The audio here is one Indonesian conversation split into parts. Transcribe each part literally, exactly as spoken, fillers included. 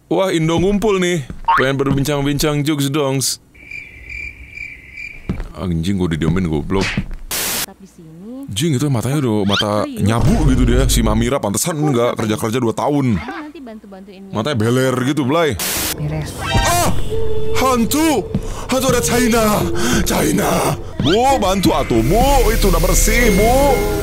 Wah, Indo ngumpul nih. Pengen berbincang-bincang jokes dongs. Anjing, gue didiemin goblok. Jing, itu matanya udah mata nyabu gitu dia. Si Mamira pantesan enggak kerja-kerja dua tahun. Matanya beler gitu, Blay. Ah! Hantu! Hantu ada China! China! Bu, bantu atuh, Bu. Itu udah bersih, Bu.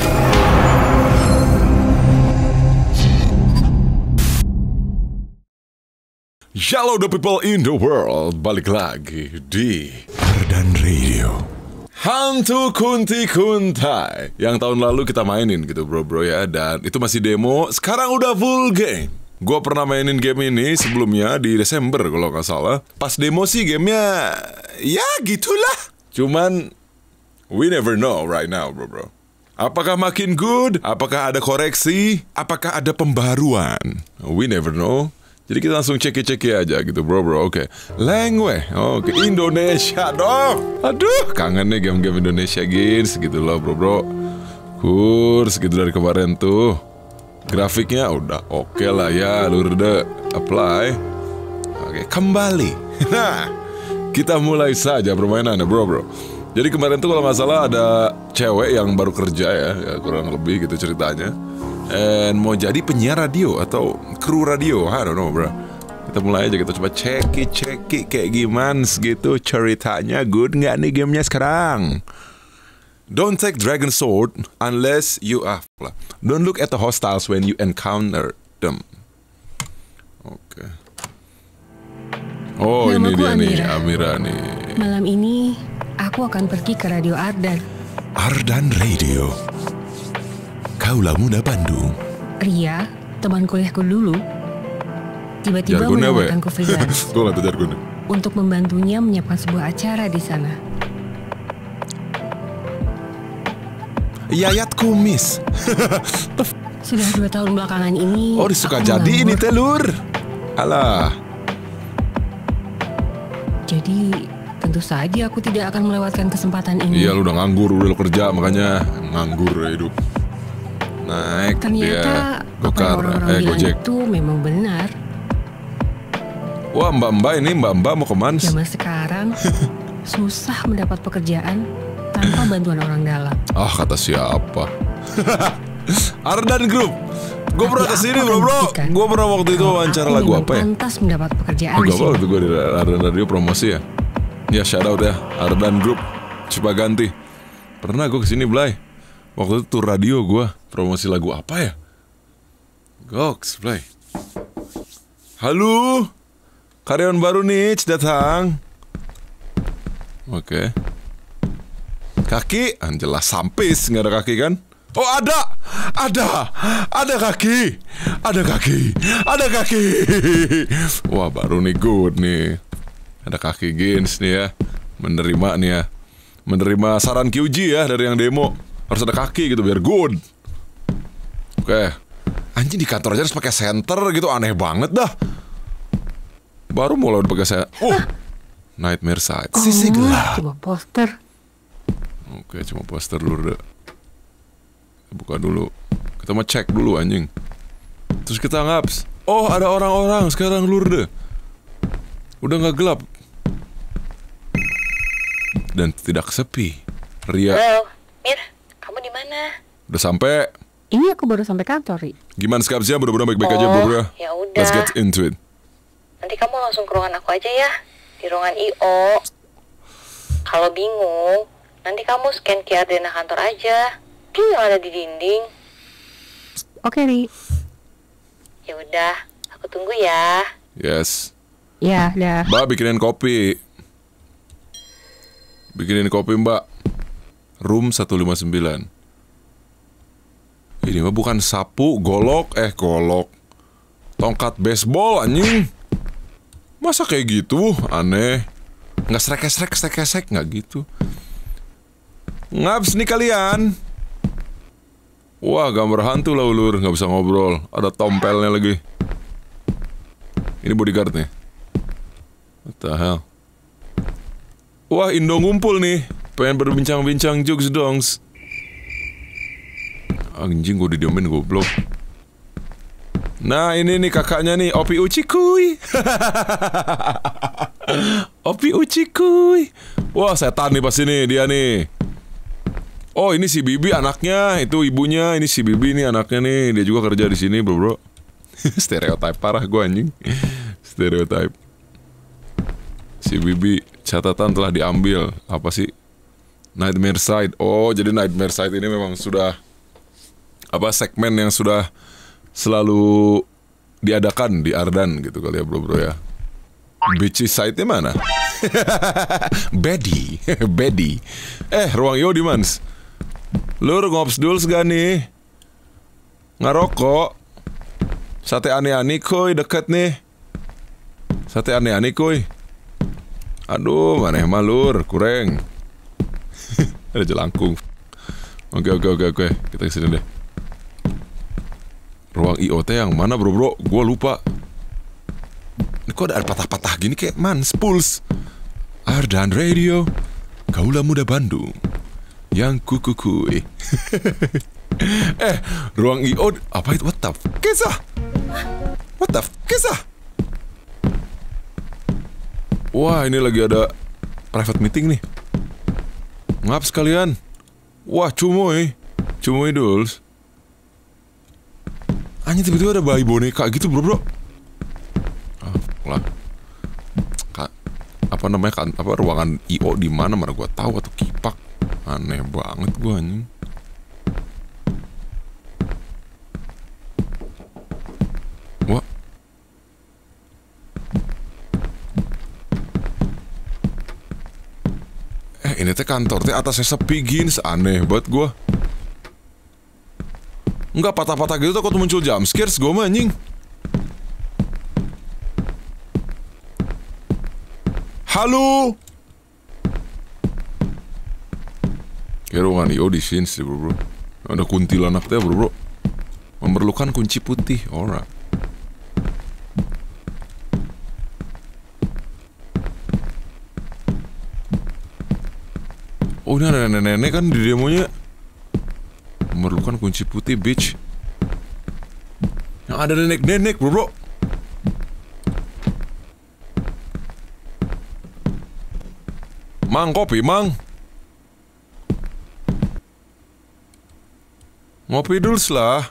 Hello the people in the world. Balik lagi di Ardan Radio. Hantu Kunti Kuntai yang tahun lalu kita mainin gitu bro-bro ya. Dan itu masih demo, sekarang udah full game. Gue pernah mainin game ini sebelumnya di Desember kalau nggak salah. Pas demo sih gamenya ya gitulah. Cuman we never know right now bro-bro. Apakah makin good? Apakah ada koreksi? Apakah ada pembaruan? We never know. Jadi kita langsung ceki-ceki aja gitu bro-bro. Oke, Lengwe. Oke, Indonesia dong. Aduh, kangen nih game-game Indonesia gins gitu loh bro-bro. Kurs gitu dari kemarin tuh. Grafiknya udah oke okay lah ya. Lurde apply. Oke, kembali. Nah, kita mulai saja permainannya bro-bro. Jadi kemarin tuh kalau nggak salah ada cewek yang baru kerja ya, ya kurang lebih gitu ceritanya. And mau jadi penyiar radio atau kru radio, I don't know bro. Kita mulai aja, kita coba ceki-ceki kayak gimana gitu ceritanya. Good nggak nih gamenya sekarang? Don't take dragon sword unless you are. Don't look at the hostiles when you encounter them. Oke. Okay. Oh, Namaku ini dia Amira. nih, Amira nih. Malam ini aku akan pergi ke Radio Ardan. Ardan Radio. Kaulah muda Bandung. Ria, teman kuliahku dulu, tiba-tiba Jargonnya apa ya? menawarkanku freelance Tuh lah tuh jargonnya. untuk membantunya menyiapkan sebuah acara di sana. Yayat kumis. Sudah dua tahun belakangan ini. Oh, disuka aku jadi ini nganggur. telur. Alah. Jadi tentu saja aku tidak akan melewatkan kesempatan ini. Iya, lu udah nganggur, udah lu kerja, makanya nganggur ya hidup. Naik Ternyata dia apa gokar, yang orang-orang eh bilang gojek. itu memang benar. Wah, mbak-mbak ini mbak-mbak mau kemana? Zaman sekarang susah mendapat pekerjaan tanpa bantuan orang dalam. Ah, kata siapa? Ardan Group. Gue Tapi pernah aku kesini akan bro bro. buktikan Gue pernah waktu itu kalau wawancara aku lagu memang apa ya? pantas mendapat pekerjaan Oh, di gak apa sini. waktu gue di Ardan Radio promosi ya. Ya shout out ya Ardan Group Cipaganti. Pernah gue kesini Blay. Waktu itu tur radio gue promosi lagu apa ya? Goks Blay. Halo, karyawan baru nih datang. Oke. Kaki, anjelas sampis, nggak ada kaki kan? Oh ada, ada, ada kaki, ada kaki, ada kaki. Wah baru nih good nih. Ada kaki Gins nih ya. Menerima nih ya. Menerima saran Q G ya dari yang demo. Harus ada kaki gitu biar good. Oke. Anjing di kantor aja harus pakai senter gitu, aneh banget dah. Baru mulai udah pakai saya. Oh, Nightmare Side. Sisi gelap. Coba poster. Oke, cuma poster dulu deh. Buka dulu. Kita mau cek dulu anjing. Terus kita ngaps. Oh, ada orang-orang sekarang lurde. Udah nggak gelap. Dan tidak sepi. Ria. Halo, Mir, kamu di mana? Udah sampai. Ini aku baru sampai kantor, Ri. Gimana skapsnya? Mudah-mudahan baik-baik aja, Oh, bro. Bro. ya udah. Let's get into it. Nanti kamu langsung ke ruangan aku aja ya, di ruangan I O. Kalau bingung, nanti kamu scan Q R dana kantor aja. Itu yang ada di dinding. Oke, Ri. Ya udah, aku tunggu ya. Yes. Ya, dah. Mbak, bikinin kopi. Bikinin kopi, Mbak. Room seratus lima puluh sembilan. Ini mah bukan sapu, golok, eh golok. Tongkat baseball, anjing. Masa kayak gitu? Aneh. Nggak srek-srek, srek-srek, nggak gitu. Ngaps nih kalian. Wah, gambar hantu lah ulur, nggak bisa ngobrol. Ada tompelnya lagi. Ini bodyguard nih. What the hell? Wah, Indo ngumpul nih. Pengen berbincang-bincang jokes dongs. Anjing, gue didiemin goblok. Nah ini nih kakaknya nih, Opi Uci kuy. Opi Uci kuy. Wah setan nih pasti nih dia nih. Oh ini si Bibi anaknya, itu ibunya. Ini si Bibi nih anaknya nih. Dia juga kerja di sini bro bro. Stereotype parah gue anjing. Stereotype. Si Bibi, catatan telah diambil. Apa sih? Nightmare Side. Oh jadi Nightmare Side ini memang sudah apa segmen yang sudah selalu diadakan di Ardan gitu kali ya bro bro ya. Beachy Side-nya mana? Bedi. Bedi. Eh ruang I O di mans. Lur ngops dul gak nih? Ngarokok. Sate aneh-aneh kuy deket nih. Sate aneh-aneh kuy. Aduh maneh malur kurang. Ada jelangkung. Oke oke oke oke kita kesini deh. Ruang I O T yang mana bro bro? Gua lupa. Ini kok ada patah-patah gini kayak mans Pulse Ardan Radio Kaula Muda Bandung yang kuku-kuy. Eh ruang I O apa itu? What the f*** kisah? What the f*** kisah? Wah ini lagi ada private meeting nih. Ngap sekalian. Wah cumoy. Cumoy duls. Hanya tiba-tiba ada bayi boneka gitu bro bro. Ah, lah. Kak, apa namanya kan? Apa ruangan I O di mana? Mana gua tahu atau kipak? Aneh banget gua anjing. Wah. Eh ini teh kantor teh atasnya sepi gini, aneh banget gua. Enggak patah-patah gitu takut muncul jump scares gue mah anjing. Halo. Ya ruangan I O di sini sih bro bro. Ada kuntilanak teh bro bro. Memerlukan kunci putih. Alright. Oh ini ada nenek-nenek kan di demonya. Memerlukan kunci putih bitch. Yang ada nenek-nenek bro bro. Mang kopi mang. Ngopi dulu lah.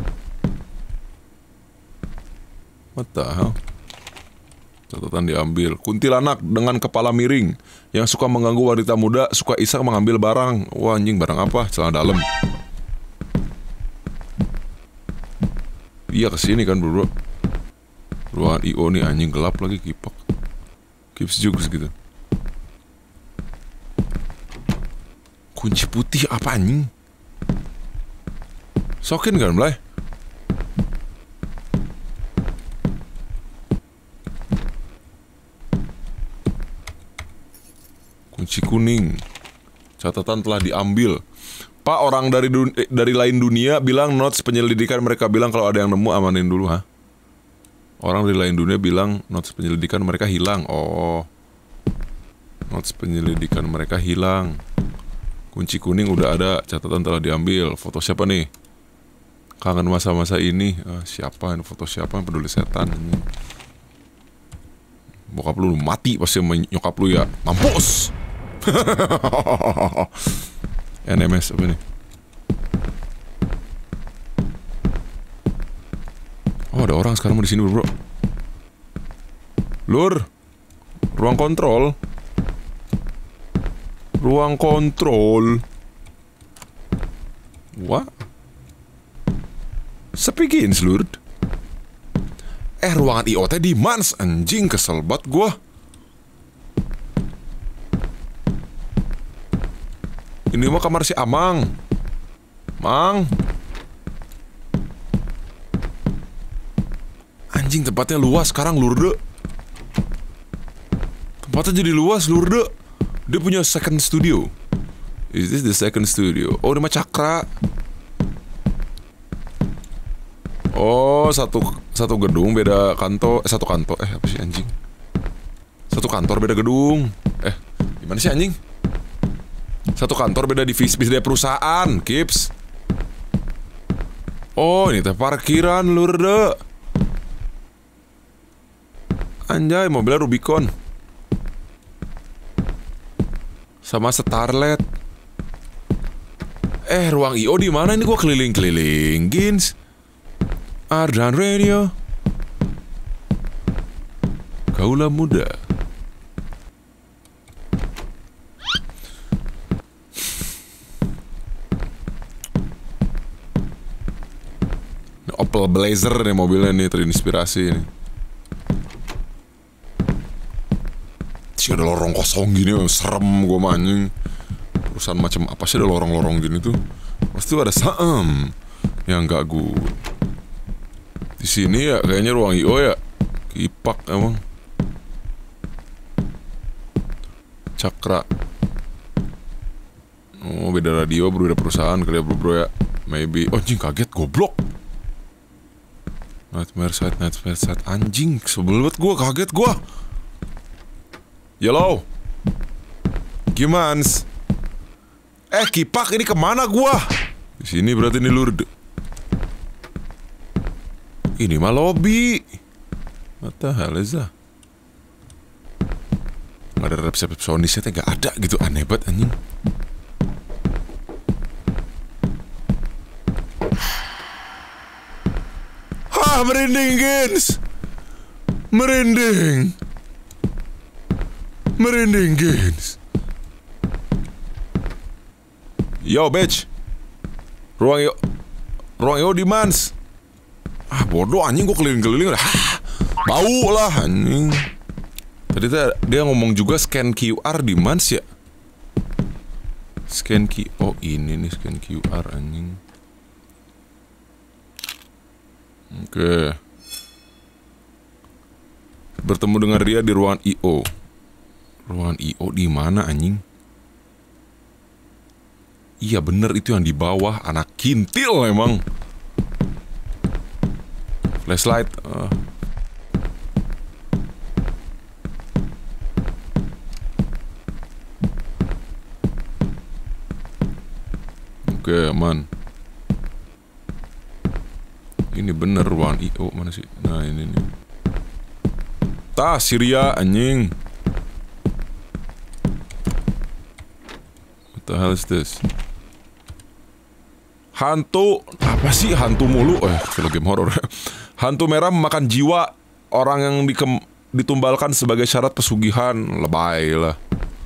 What the hell? Catatan diambil. Kuntilanak dengan kepala miring yang suka mengganggu wanita muda, suka iseng mengambil barang. Wah anjing barang apa? Celana dalam. Iya kesini kan bro, bro. Ruangan I O nih anjing gelap lagi kipak. Kips juga gitu. Kunci putih apa anjing? Sokin kan mulai? Kunci kuning. Catatan telah diambil. Pak, orang dari dun- eh, dari lain dunia bilang notes penyelidikan mereka bilang kalau ada yang nemu amanin dulu, ha? Orang dari lain dunia bilang notes penyelidikan mereka hilang. Oh, notes penyelidikan mereka hilang. Kunci kuning udah ada, catatan telah diambil. Foto siapa nih? Kangen masa-masa ini. Ah, siapa ini? Foto siapa yang peduli setan? Bokap lu mati pasti sama nyokap lu ya. Mampus. N M S apa nih? Oh ada orang sekarang di sini bro. Lur, ruang kontrol, ruang kontrol. Wah, sepi gini lur. Eh ruangan I O T di mans anjing kesel banget gua. Ini mah kamar si Amang. Mang. Anjing tempatnya luas sekarang lurde. Tempatnya jadi luas lurde. Dia punya second studio. Is this the second studio? Oh, ini mah Cakra. Oh, satu satu gedung beda kantor, eh, satu kantor. Eh, apa sih anjing? Satu kantor beda gedung. Eh, gimana sih anjing? Satu kantor beda divisi, beda perusahaan, Kips. Oh, ini teh parkiran lurde. Anjay, mobilnya Rubicon sama Starlet. Eh, ruang I O di mana ini? Gua keliling-keliling, Gins. Ardan Radio. Kaula muda. Opel Blazer nih mobilnya nih, terinspirasi nih. Terus ada lorong kosong gini, serem gue anjing. Perusahaan macam apa sih ada lorong-lorong gini tuh? Pasti ada saem yang gak good. Di sini ya kayaknya ruang I O ya. Kipak emang. Cakra. Oh, beda radio, berbeda perusahaan kali ya bro, bro ya. Maybe. Oh, anjing kaget, goblok. Nightmare side, nightmare side. Anjing, sebel banget gue, kaget gue. Yellow. Gimans? Eh, Kipak ini kemana gue? Di sini berarti ini Lourdes. Ini mah lobby. What the hell is that? Gak ada resepsionisnya, gak ada gitu, aneh banget anjing. Hah, merinding Gins. Merinding. Merinding Gins. Yo bitch. Ruang yo Ruang yo di mans. Ah bodoh anjing, gue keliling-keliling udah. Bau lah anjing. Tadi dia ngomong juga scan Q R di mans ya. Scan Q. Oh ini nih scan Q R anjing. Oke. Bertemu dengan Ria di ruangan I O. Ruangan I O di mana anjing? Iya bener, itu yang di bawah. Anak kintil emang. Flashlight. uh. Oke aman. Ini bener ruangan I O, mana sih? Nah ini nih. Tah, Syria anjing. What the hell is this? Hantu, apa sih hantu mulu? Eh, film game horor. Hantu merah memakan jiwa orang yang dikem, ditumbalkan sebagai syarat pesugihan. Lebay lah.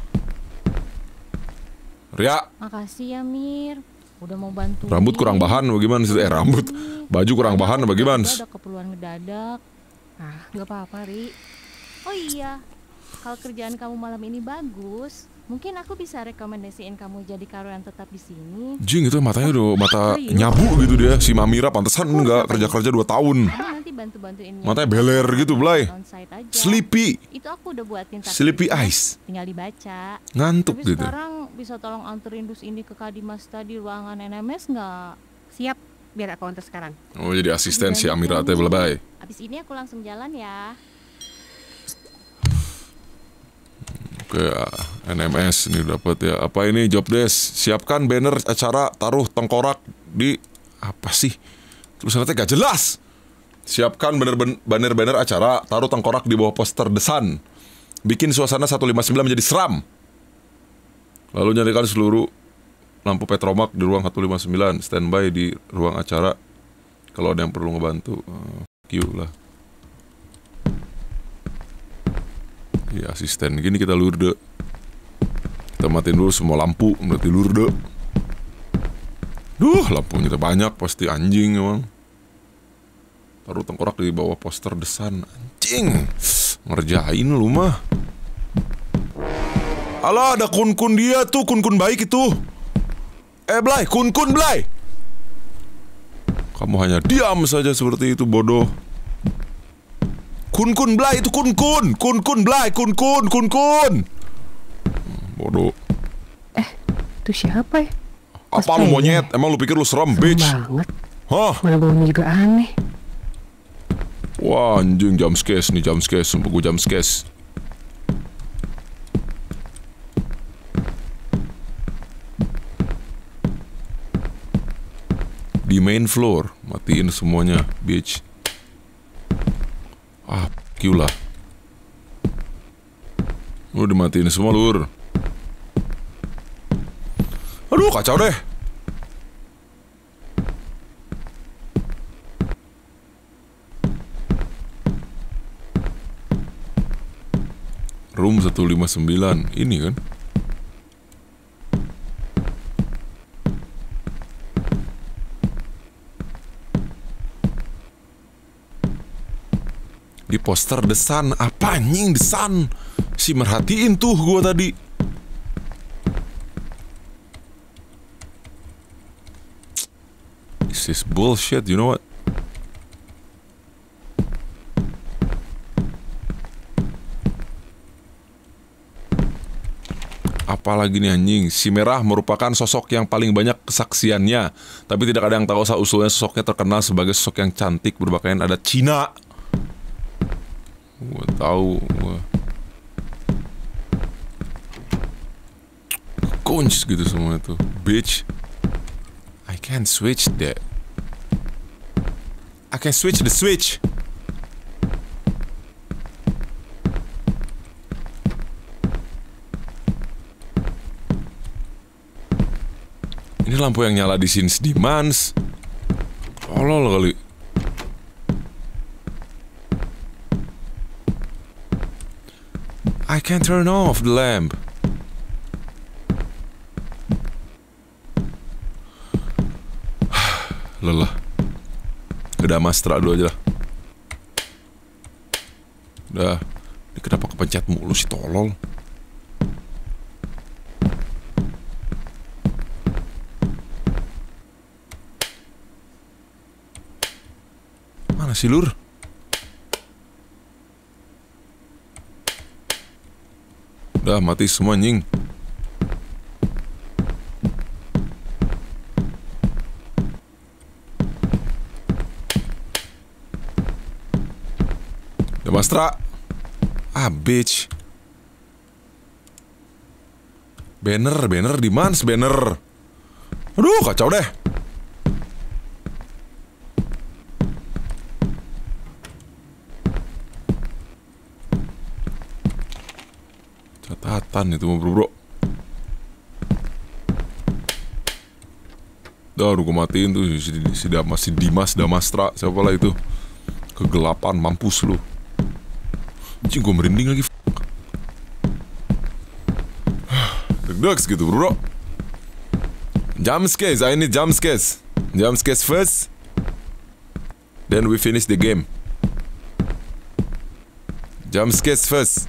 Ria. Makasih ya Mir, udah mau bantu. Rambut kurang bahan bagaimana sih? Eh rambut, baju kurang bahan bagaimana? Ada keperluan ngedadak. Ah, nggak apa-apa, Ri. Oh iya, kalau kerjaan kamu malam ini bagus, mungkin aku bisa rekomendasiin kamu jadi karyawan tetap di sini. Jing itu matanya udah mata nyabu gitu dia. Si Mamira pantesan nggak kerja-kerja dua tahun. Nanti bantu-bantuin. Matanya beler gitu, Blay. Sleepy. Itu aku udah buatin. Sleepy eyes. Tinggal dibaca. Ngantuk tapi gitu. Sekarang bisa tolong anterin dus ini ke Kadimas tadi ruangan N M S nggak? Siap, biar aku antar sekarang. Oh jadi asisten si Amira teh Blay. Abis ini aku langsung jalan ya. Oke, N M S ini dapat ya. Apa ini job desk? Siapkan banner acara, taruh tengkorak di apa sih? Tulisannya gak jelas. Siapkan banner-banner acara, taruh tengkorak di bawah poster The Sun. Bikin suasana seratus lima puluh sembilan menjadi seram. Lalu nyalakan seluruh lampu petromak di ruang seratus lima puluh sembilan. Standby di ruang acara kalau ada yang perlu ngebantu. uh, Q lah. Ya asisten gini kita Lourdes. Kita matiin dulu semua lampu, berarti Lourdes. Duh lampunya banyak, pasti anjing emang. Taruh tengkorak di bawah poster The Sun. Anjing, ngerjain lu mah. Alah ada kun-kun dia tuh, kun-kun baik itu. Eh Blay, kun-kun Blay. Kamu hanya diam saja seperti itu bodoh. Kun-kun Blay itu kun-kun. Kun-kun Blay, kun-kun, kun-kun. Bodoh. Eh, itu siapa ya? Apa lu monyet? Emang lu pikir lu serem, serem bitch? banget. Hah? Mana baunya juga aneh. Wah anjing, jump scares nih, jump scares. Sumpah gue jump scares. Di main floor, matiin semuanya, bitch. Ah, Q lah. Lu dimatiin semua, Lur. Aduh, kacau deh. Room seratus lima puluh sembilan. Ini kan. Di poster The Sun. Apa anjing The Sun? Si merhatiin tuh gua tadi. This is bullshit, you know what? Apalagi nih anjing, si merah merupakan sosok yang paling banyak kesaksiannya, tapi tidak ada yang tahu asal usulnya sosoknya terkenal sebagai sosok yang cantik berpakaian adat Cina. Gue tahu, gue kunci gitu semua itu, bitch. I can't switch that. I can switch the switch. Ini lampu yang nyala di Since Demands. Tolol kali. I can't turn off the lamp. Lelah. Udah Mastra dulu aja lah. Udah. Ini kenapa kepencet mulu sih tolol? Mana sih, Lur? Udah mati semua anjing. Udah Mastra. Ah bitch. Banner, banner di mana banner? Aduh kacau deh. Catatan itu bro bro. Udah gue matiin tuh si, si, si Dimas Damastra. Siapa lah itu. Kegelapan mampus lu. Anjing gue merinding lagi. Deg-degs gitu bro. Jump scares, I need jump scares. Jump scares first. Then we finish the game. Jump scares first.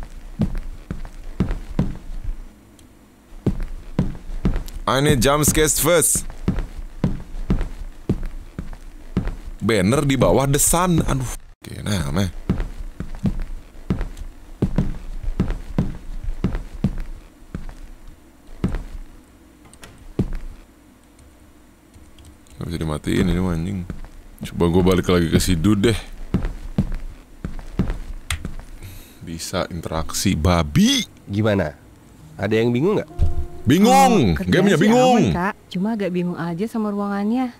I need jump scares first. Banner di bawah The Sun. Aduh, oke, nah, meh. Gak bisa dimatiin ini anjing. Coba gue balik lagi ke si Dude deh. Bisa interaksi babi. Gimana? Ada yang bingung nggak? Bingung, oh, gamenya bingung. Aman, Kak. Cuma agak bingung aja sama ruangannya.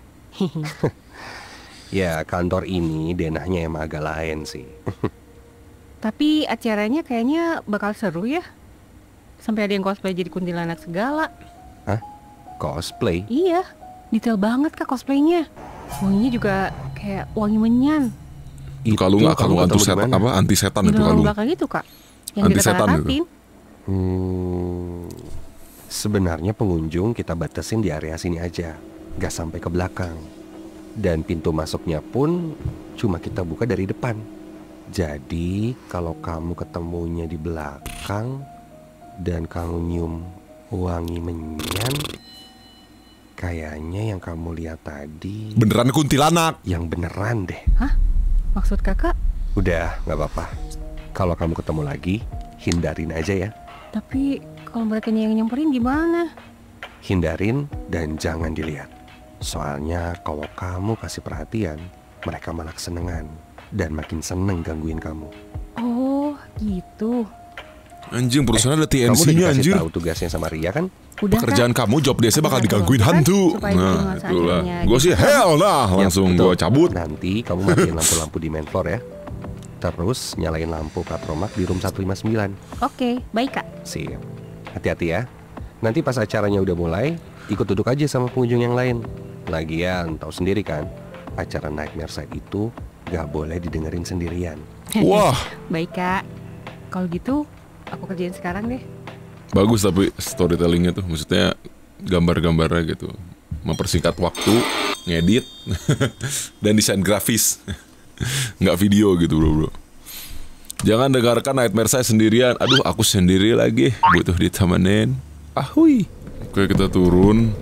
Ya kantor ini denahnya emang agak lain sih. Tapi acaranya kayaknya bakal seru ya. Sampai ada yang cosplay jadi kuntilanak segala. Hah? Cosplay? Iya, detail banget Kak cosplaynya. Wanginya juga kayak wangi menyan. Itu kalung nggak kalung anti setan apa anti setan itu kalung. Di belakang itu Kak. Yang Anti setan itu. Hmm, sebenarnya pengunjung kita batasin di area sini aja, nggak sampai ke belakang. Dan pintu masuknya pun cuma kita buka dari depan. Jadi kalau kamu ketemunya di belakang dan kamu nyium wangi menyan, kayaknya yang kamu lihat tadi beneran kuntilanak. Yang beneran deh. Hah? Maksud kakak? Udah, nggak apa-apa. Kalau kamu ketemu lagi, hindarin aja ya. Tapi kalau mereka yang nyamperin gimana? Hindarin dan jangan dilihat. Soalnya kalau kamu kasih perhatian, mereka malah kesenengan dan makin seneng gangguin kamu. Oh, gitu. Anjing perusahaan eh, ada T N C-nya kamu udah anjir. tahu tugasnya sama Ria kan? Udah, pekerjaan Kak. kamu job desa bakal Udah, digangguin kan? hantu. Supaya Nah, masa itulah. akhirnya Gue gitu. sih hell nah, langsung Ya, gue cabut. Nanti kamu matiin lampu-lampu di main floor ya. Terus nyalain lampu patromak di room seratus lima puluh sembilan. Oke, baik Kak. Sip. Hati-hati ya. Nanti pas acaranya udah mulai, ikut duduk aja sama pengunjung yang lain. Lagian, tahu sendiri kan, acara Nightmare Side itu gak boleh didengerin sendirian. Wah, Baik Kak. Kalau gitu, aku kerjain sekarang deh. bagus tapi storytellingnya tuh, maksudnya gambar-gambarnya gitu, mempersingkat waktu, ngedit, dan desain grafis, nggak video gitu bro bro. Jangan dengarkan Nightmare Side sendirian. Aduh, aku sendiri lagi, butuh ditemenin. Ahui. Oke, kita turun.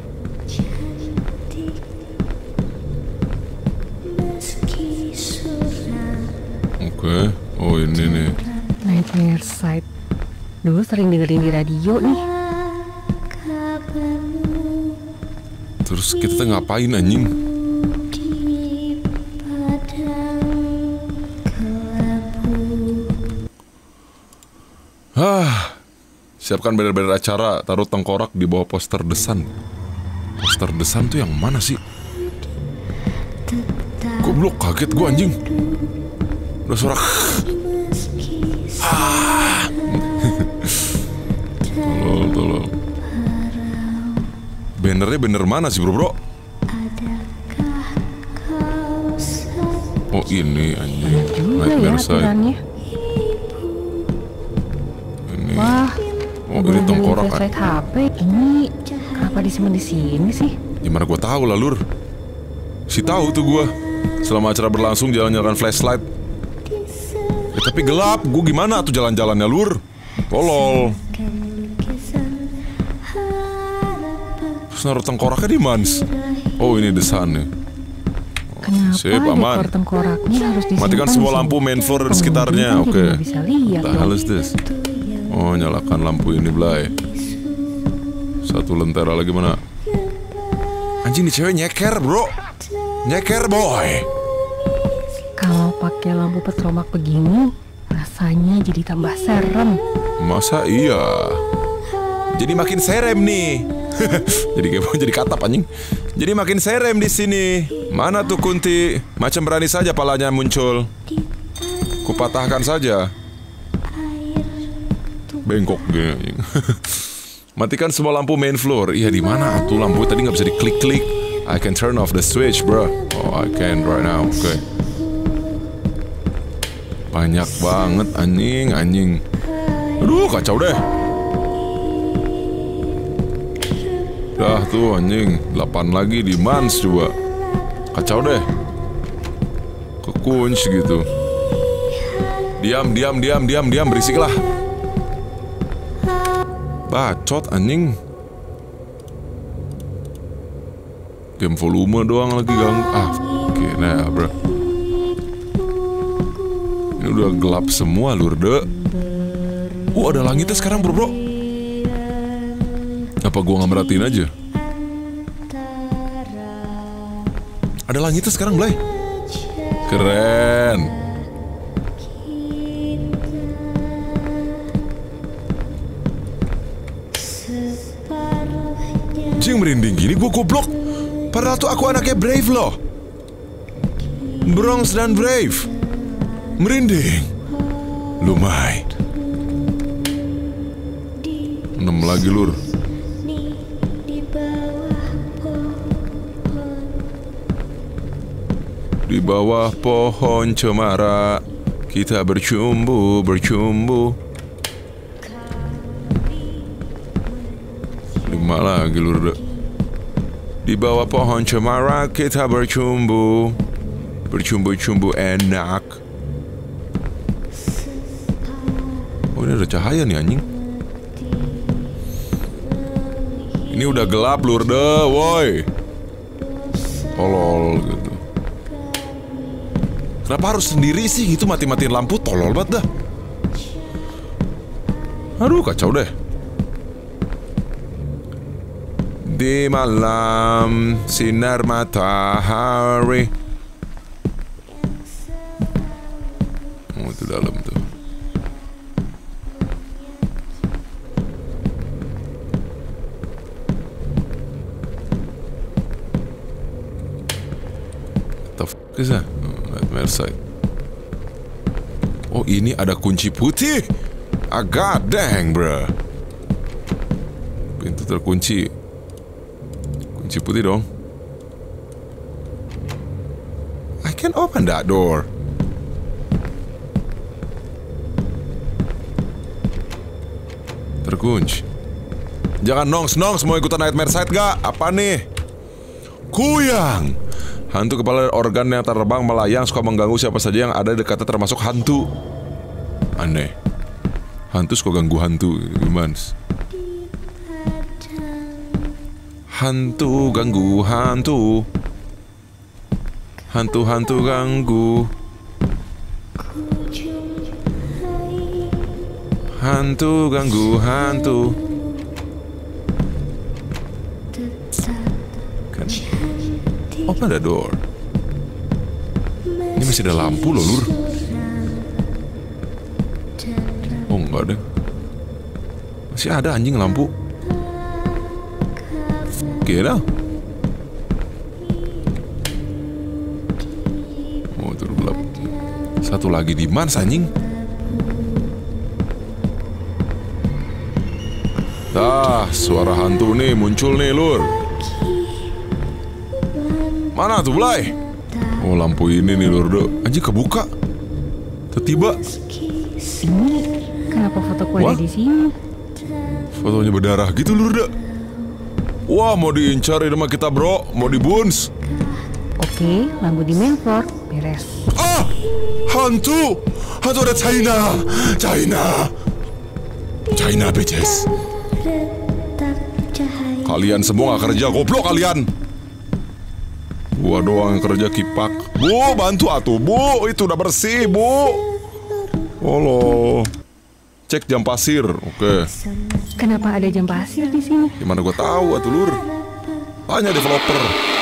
Oke, oh ini nih. Nightmare Side. Dulu sering dengerin di radio nih. Terus kita tuh ngapain anjing? Hah, siapkan banner-banner acara, taruh tengkorak di bawah poster desan. Poster desan tuh yang mana sih? Goblok, kaget gua anjing. Udah suara. Ah. Tolol, tolol. Bannernya banner mana sih bro bro? Oh ini anjing, Juga ya Nightmare Side. aturannya. Ini. Wah, Oh ini tengkorak. Side H P. Ini kenapa disimpan di sini sih? Gimana gua tahu lah lur? Si tahu tuh gua. Selama acara berlangsung jalan-jalan flashlight. Ya, tapi gelap, gua gimana tuh jalan-jalannya lur? Tolol. Terus naruh tengkoraknya di mans. Oh ini desainnya. Kenapa Sip, aman. dekor tengkoraknya harus disimpan? Matikan di semua sini? lampu main floor dan Pengunjung sekitarnya. kan jadi Oke. nggak bisa lihat What the dong. hell is this? Oh nyalakan lampu ini Blay. Satu lentera lagi mana? Anjing nih cewek nyeker bro. Nyeker boy. Kalau pakai lampu petromak begini, rasanya jadi tambah serem. Masa iya? Jadi makin serem nih. Jadi kayak jadi katap anjing. Jadi makin serem di sini. Mana tuh Kunti? Macam berani saja palanya muncul. Kupatahkan saja. Bengkok gini anjing. Matikan semua lampu main floor. Iya di mana tuh lampu tadi nggak bisa diklik-klik. I can turn off the switch, bro. Oh, I can right now. Oke. Okay. Banyak banget anjing, anjing. Aduh, kacau deh. Dah tuh anjing, delapan lagi di mans coba. Kacau deh. Kekunci gitu. Diam, diam, diam, diam, diam, berisik lah. Bacot anjing. Game volume doang lagi ganggu. Ah, oke, okay, nah bro. Ini udah gelap semua lur dek. Uh ada langitnya sekarang bro bro. Apa gua nggak merhatiin aja? Ada langitnya sekarang Blay. Keren. Jing merinding gini gua goblok. Padahal tuh aku anaknya Brave loh. Bronx dan Brave. Merinding. Lumai. Enam lagi lur. Di bawah pohon cemara kita bercumbu, bercumbu. Lima lagi lur. Di bawah pohon cemara kita bercumbu, bercumbu-cumbu enak. Oh ini ada cahaya nih anjing. Ini udah gelap lur deh, woi. Tolol gitu. Kenapa harus sendiri sih gitu mati-matiin lampu, tolol banget dah. Aduh kacau deh. Di malam sinar matahari. Oh itu dalam tuh. The fuck is that? Oh, Nightmare Side. Oh, ini ada kunci putih. Ah, god dang, bro. Pintu terkunci. Kunci putih dong. I can open that door. Terkunci. Jangan nongs-nongs, mau ikutan Nightmare Site gak? Apa nih? Kuyang. Hantu kepala organ yang terbang melayang suka mengganggu siapa saja yang ada dekatnya, termasuk hantu. Aneh. Hantu suka ganggu hantu. Gimana? Hantu ganggu hantu. Hantu-hantu ganggu. Hantu ganggu hantu. Kan? Open the door. Ini masih ada lampu loh, Lur. Oh, enggak deh. Masih ada anjing lampu. Oke dah. Oh, itu gelap. Satu lagi di mana anjing? Dah, suara hantu nih muncul nih, Lur. Mana tuh, Blay? Oh, lampu ini nih, Lur. Anjing kebuka. Tiba-tiba. Ini kenapa fotoku ada di sini? Fotonya berdarah gitu, Lur. Wah, mau diincar ini mah kita, bro. Mau dibuns. Oke, lampu di main floor beres. Ah, hantu. Hantu ada China. China. China, bitches. Kalian semua gak kerja, goblok kalian. Gua doang yang kerja kipak. Bu, bantu atuh, Bu. Itu udah bersih, Bu. Halo. Cek jam pasir. Oke. Kenapa ada jam pasir di sini? Gimana gua tahu atuh, Lur? Tanya developer.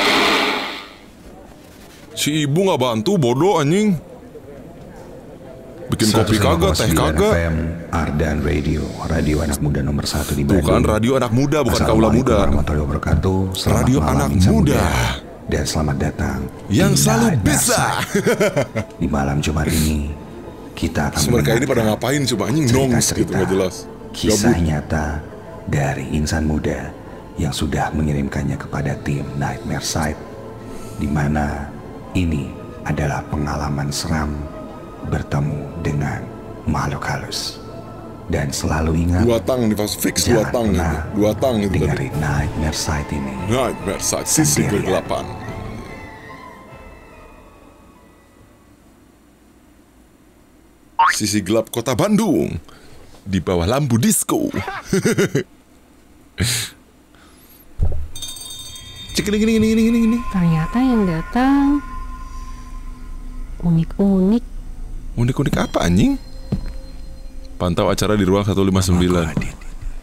Si ibu gak bantu, bodoh anjing. Bikin kopi kagak, teh kagak. F M, Ardan Radio, radio anak muda nomor satu di Bandung. Bukan radio anak muda, bukan kaula muda. Warahmatullahi wabarakatuh. Selamat Radio malam, anak Insan muda. Dan selamat datang Yang di selalu Nightmare bisa. Site. Di malam Jumat ini kita akan Mereka ini pada mendengarkan ngapain coba anjing nongs gitu, gak jelas. kisah Gabut. nyata dari insan muda yang sudah mengirimkannya kepada tim Nightmare Site, di mana ini adalah pengalaman seram bertemu dengan makhluk halus. Dan selalu ingat, Dua tang nih, fix dua jangan tang nih. pernah Dua tang itu tadi. dengerin Nightmare Site ini Nightmare Site, sisi Sendirian. kegelapan. Sisi gelap kota Bandung. Di bawah lampu disco. Cek ini, gini, gini, gini, gini, gini. Ternyata yang datang unik-unik. Unik-unik apa anjing? Pantau acara di ruang seratus lima puluh sembilan. Aku Adit.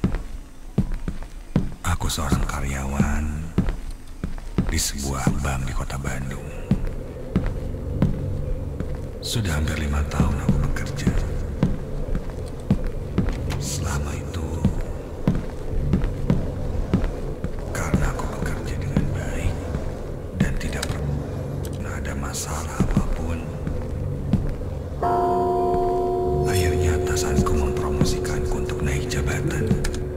Aku seorang karyawan di sebuah bank di kota Bandung. Sudah hampir lima tahun aku bekerja. Selama itu, karena aku bekerja dengan baik dan tidak pernah ada masalah apapun, akhirnya atasanku mempromosikanku untuk naik jabatan.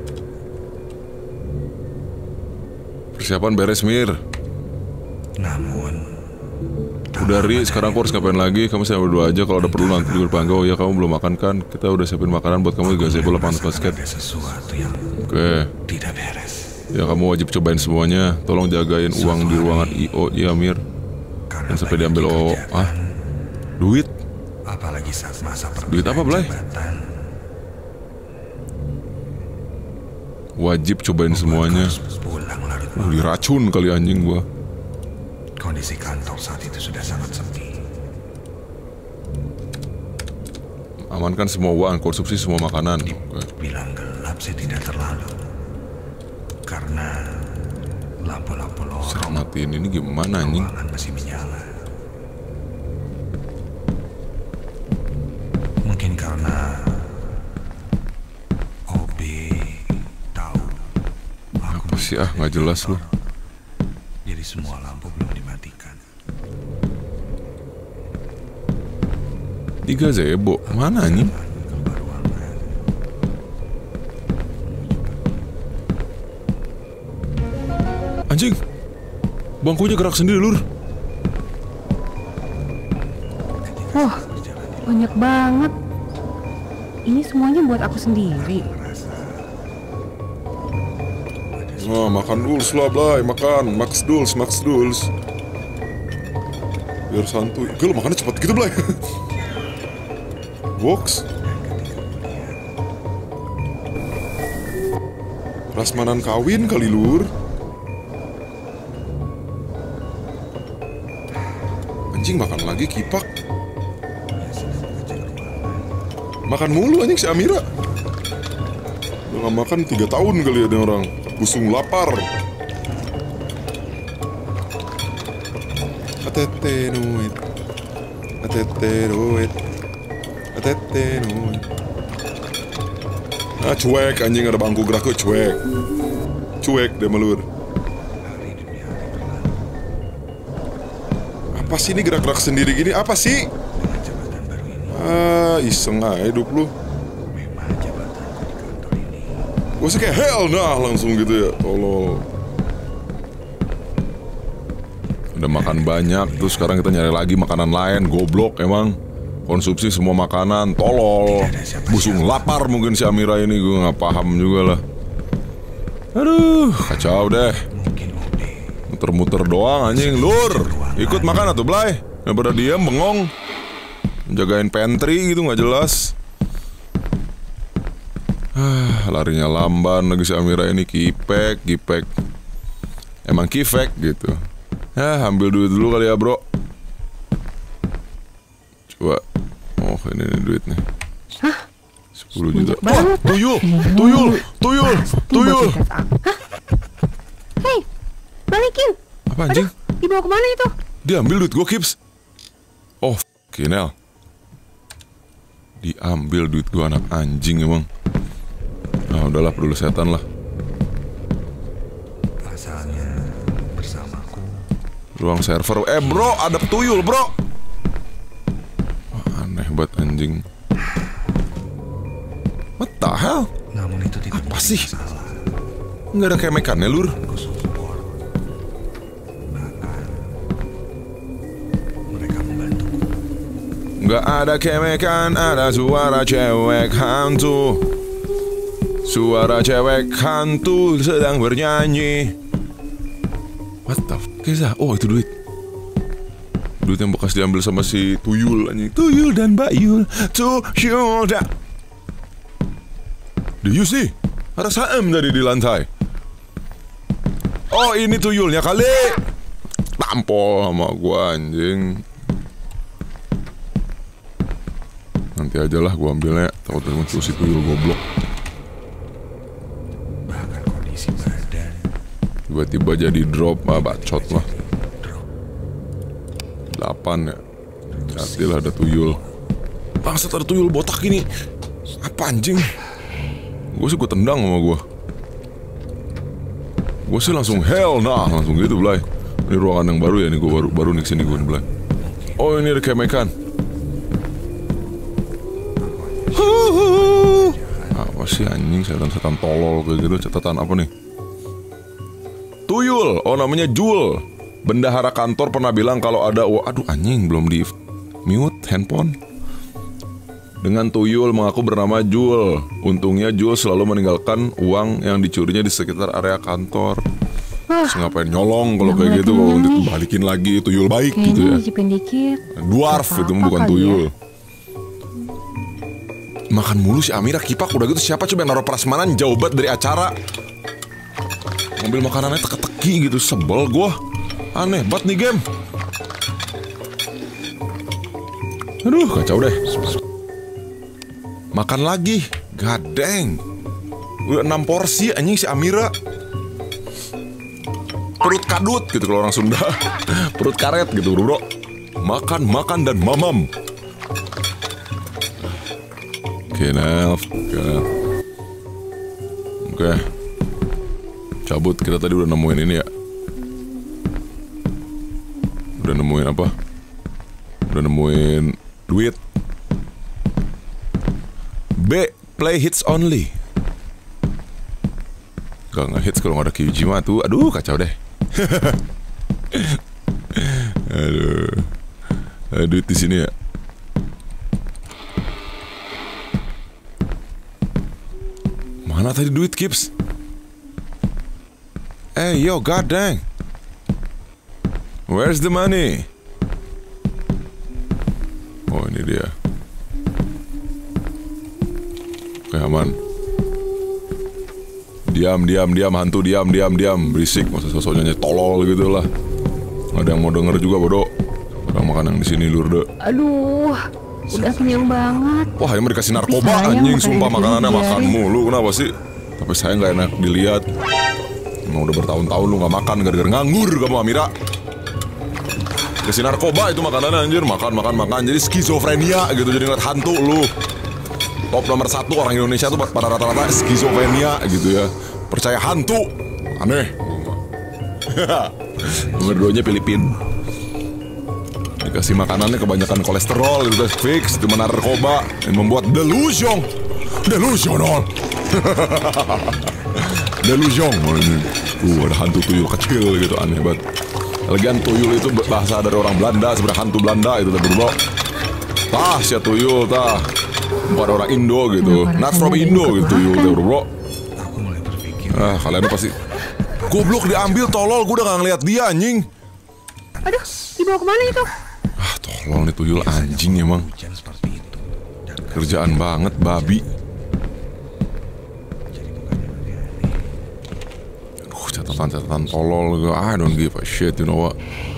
Persiapan beres, Mir. Namun, Udah, Ri, sekarang aku harus ngapain lagi? Kamu saya berdua aja, kalau ada perlu nanti juga dipanggil. Oh ya, kamu belum makan kan? Kita udah siapin makanan buat kamu juga, saya lapangan basket. ada sesuatu yang Oke. tidak beres. Ya, kamu wajib cobain semuanya. Tolong jagain uang di ruangan I O, ya, Mir. Karena Dan sampai banyak diambil O. pekerjaan, Ah, duit? apalagi saat masa Duit apa, Blay? jabatan, Wajib cobain semuanya. harus pulang larut Uh, malam. diracun kali anjing gua. Kondisi kantor saat itu sudah sangat sepi. Amankan semua uang, konsumsi semua makanan. Oke. Bilang gelap sih tidak terlalu, karena lampu-lampu Saya lorong matiin ini gimana anjing? ruangan masih menyala. Mungkin karena O B tahu aku Apa sih, ah, nggak jelas lu. jadi semua lampu belum dimatikan. Tiga zebo. Mana anjing? Anjing. Bangkunya gerak sendiri, Lur. Wah, banyak banget. Ini semuanya buat aku sendiri. Nah, makan dulu lah, Blay. Makan. Max Duls, Max Duls. Biar santuy. Gila, makannya cepat gitu, Blay. Box. Prasmanan kawin kali, Lur. Anjing, makan lagi kipak. Makan mulu anjing si Amira. Udah gak makan tiga tahun kali ada orang. Busung lapar. Atete nuit. Atete nuit. Atete nuit. Ah, cuek anjing, ada bangku gerak kok cuek. Cuek deh melur. Apa sih ini gerak-gerak sendiri gini? Apa sih? Ah, iseng aja hidup lu. Gue sih kayak hell nah langsung gitu ya. Tolol. Udah makan banyak, terus sekarang kita nyari lagi makanan lain. Goblok emang. Konsumsi semua makanan, tolol. Busung lapar mungkin si Amira ini, gue gak paham juga lah. Aduh, kacau deh. Muter-muter doang anjing. Lur, ikut makan atuh, Blay. Daripada diem bengong jagain pantry gitu gak jelas. Ah, larinya lamban lagi si Amira ini. Kipek, kipek. Emang kifek gitu. Ya, ambil duit dulu kali ya, bro. Coba. Oh, ini nih duit nih. Hah? sepuluh juta. Wah, tuyul, tuyul, tuyul, tuyul. Hah? Hei, balikin. Apa anjing? Aduh, dibawa kemana itu? Diambil duit gue, Kips. Oh, Kinel. Diambil duit gue, anak anjing emang. Nah, udahlah, peduli setan lah. Asalnya bersamaku. Ruang server. Eh, bro, ada tuyul, bro. Wah, aneh banget anjing. What the hell? Namun itu tidak apa sih? Nggak ada kemekannya, Lur. Nggak ada kemekan, ada suara cewek hantu. Suara cewek hantu sedang bernyanyi. What the fuck is that? Oh, itu duit. Duit yang bekas diambil sama si Tuyul anjing. Tuyul dan Bayul. Tuyul dan... Do you see? Ada saham tadi di lantai. Oh, ini tuyulnya kali. Tampol sama gua anjing. Nanti aja lah gua ambilnya. Takut muncul si tuyul goblok. Bahkan kondisi badan tiba-tiba jadi drop, ah bacot lah. Delapan ya. Jatilah ada tuyul. Bangsat, ada tuyul botak ini. Apa anjing? Gue sih gue tendang sama gue. Gue sih langsung hell nah, langsung gitu Blay. Ini ruangan yang baru ya, nih gue baru baru nih kesini gue Blay. Oh, ini ada kemekan. Apa sih anjing, setan-setan tolol kayak gitu. Catatan apa nih? Tuyul, oh namanya Jul. Bendahara kantor pernah bilang kalau ada, oh, aduh anjing belum di mute handphone. Dengan tuyul mengaku bernama Jul. Untungnya Jul selalu meninggalkan uang yang dicurinya di sekitar area kantor. Terus ngapain nyolong kalau kayak gitu, kalau dibalikin lagi tuyul baik gitu ya. Dikit. Dwarf itu bukan tuyul. Ya. Makan mulu si Amira kipak udah gitu, siapa coba yang naruh prasmanan jauh banget dari acara. Ngambil makanannya teka-teki gitu, sebel gua. Aneh banget nih game. Aduh, kacau deh. Makan lagi, gadeng. Udah enam porsi anjing si Amira. Perut kadut gitu kalau orang Sunda. Perut karet gitu bro. Makan, makan dan mamam. Oke, Nelf. Oke. Oke. Cabut, kita tadi udah nemuin ini ya. Udah nemuin apa? Udah nemuin duit. B. Play hits only. Gak nge-hits kalau gak ada Kyujima tuh. Aduh kacau deh. Aduh. Aduh di sini ya. Mana tadi duit Kips? Eh hey, yo god dang. Where's the money? Oh ini dia. Oke aman. Diam, diam, diam, hantu, diam, diam, diam. Berisik, masa sosoknya tolol gitu lah. Ada yang mau denger juga bodoh. Orang makan yang di sini lurde. Aduh, udah kenyang banget. Wah ini dikasih narkoba anjing. Sumpah makanannya makan mulu. Kenapa sih? Tapi saya nggak enak dilihat. Emang udah bertahun-tahun lu nggak makan gara-gara nganggur kamu Amira. Kasih narkoba itu makanannya anjir. Makan, makan, makan. Jadi skizofrenia gitu. Jadi ngeliat hantu lu. Top nomor satu orang Indonesia tuh pada rata-rata skizofrenia gitu ya. Percaya hantu. Aneh. Nomor duanya Filipin. Dikasih makanannya kebanyakan kolesterol. Itu udah fix. Itu narkoba yang membuat delusion. Delusional. Delusion. Uh ada hantu tuyul kecil gitu. Aneh banget. Lagian tuyul itu bahasa dari orang Belanda. Sebenarnya hantu Belanda itu tapi bro. Tah si tuyul tah. Bukan orang Indo gitu. Not from Indo gitu tuyul bro. Aku mulai berpikir. Ah kalian pasti goblok diambil tolol. Gue udah gak ngeliat dia anjing. Aduh, dibawa kemana itu? Ah tolol nih tuyul anjing emang. Hujan seperti itu. Dan Kerjaan banget babi. Aduh catatan-catatan tolol. I don't give a shit you know what.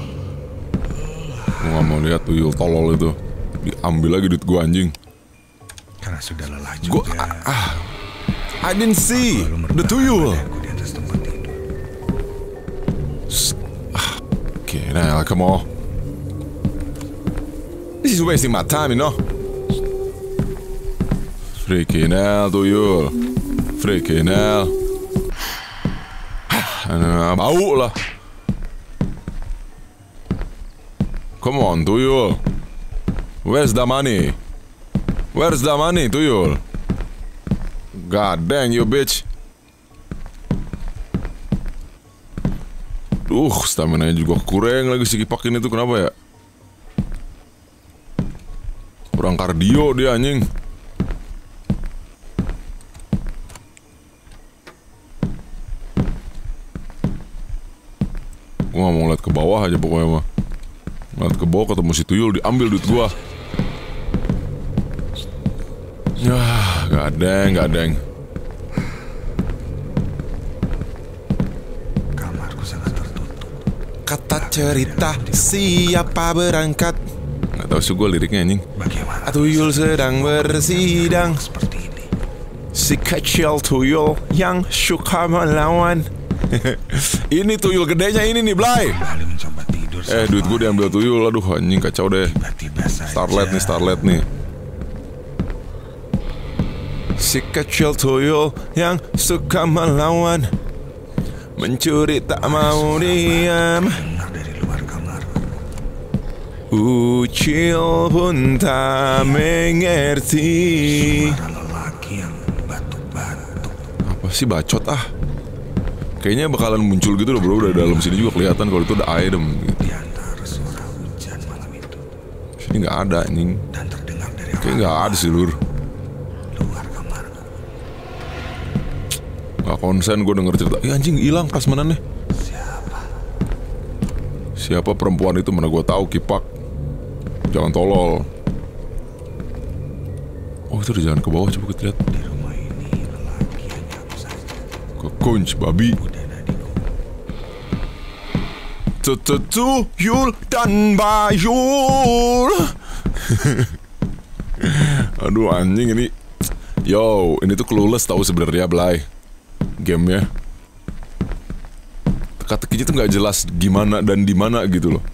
Gue gak mau lihat tuyul tolol itu. Diambil lagi duit gue anjing. karena sudah lelah Gue juga. ah, I didn't see the tuyul. Aku di atas tempat tidur. Ah, okay, now come on. This is wasting my time, you know. Freaking hell, tuyul. Freaking hell. Ah, bau lah. Come on, tuyul. Where's the money? Where's the money, tuyul? God dang you bitch. Duh, stamina juga kurang lagi si Kipak ini tuh kenapa ya? Kurang kardio dia anjing. Gua gak mau ngeliat ke bawah aja pokoknya mah. Ngeliat ke bawah ketemu si tuyul diambil duit gua. Yah, gak deng, gak deng. Kamarku sangat tertutup. Kata cerita siapa berangkat. Gak tau sih gue liriknya anjing. Bagaimana? Tuyul sedang bersidang. Seperti ini. Si kecil tuyul yang suka melawan. Ini tuyul gedenya ini nih Blay. Kembali mencoba tidur. Eh duit gue diambil tuyul. Aduh anjing kacau deh. Tiba-tiba saja. Starlet nih Starlet nih. Si kecil tuyul yang suka melawan, mencuri tak mau diam. Dengar dari luar kamar. Ucil pun tak mengerti. Suara lelaki yang batuk-batuk. Apa sih bacot ah? Kayaknya bakalan muncul gitu loh bro. Udah dalam sini juga kelihatan kalau itu ada item gitu. Di antara suara hujan malam itu. Sini nggak ada anjing. Dan terdengar dari Kayaknya nggak ada sih lur. luar kamarku. Gak konsen gue denger cerita. Ya anjing hilang prasmanannya. Siapa? Siapa perempuan itu mana gue tahu Kipak. Jangan tolol. Oh itu udah jalan ke bawah coba kita lihat. Di rumah ini lelaki hanya aku saja. Ke kunci babi. Dan adikku. Tuyul dan Bayul. Aduh anjing ini. Yo, ini tuh clueless tahu sebenarnya Blay. Gamenya. Teka-tekinya tuh nggak jelas gimana dan di mana gitu loh.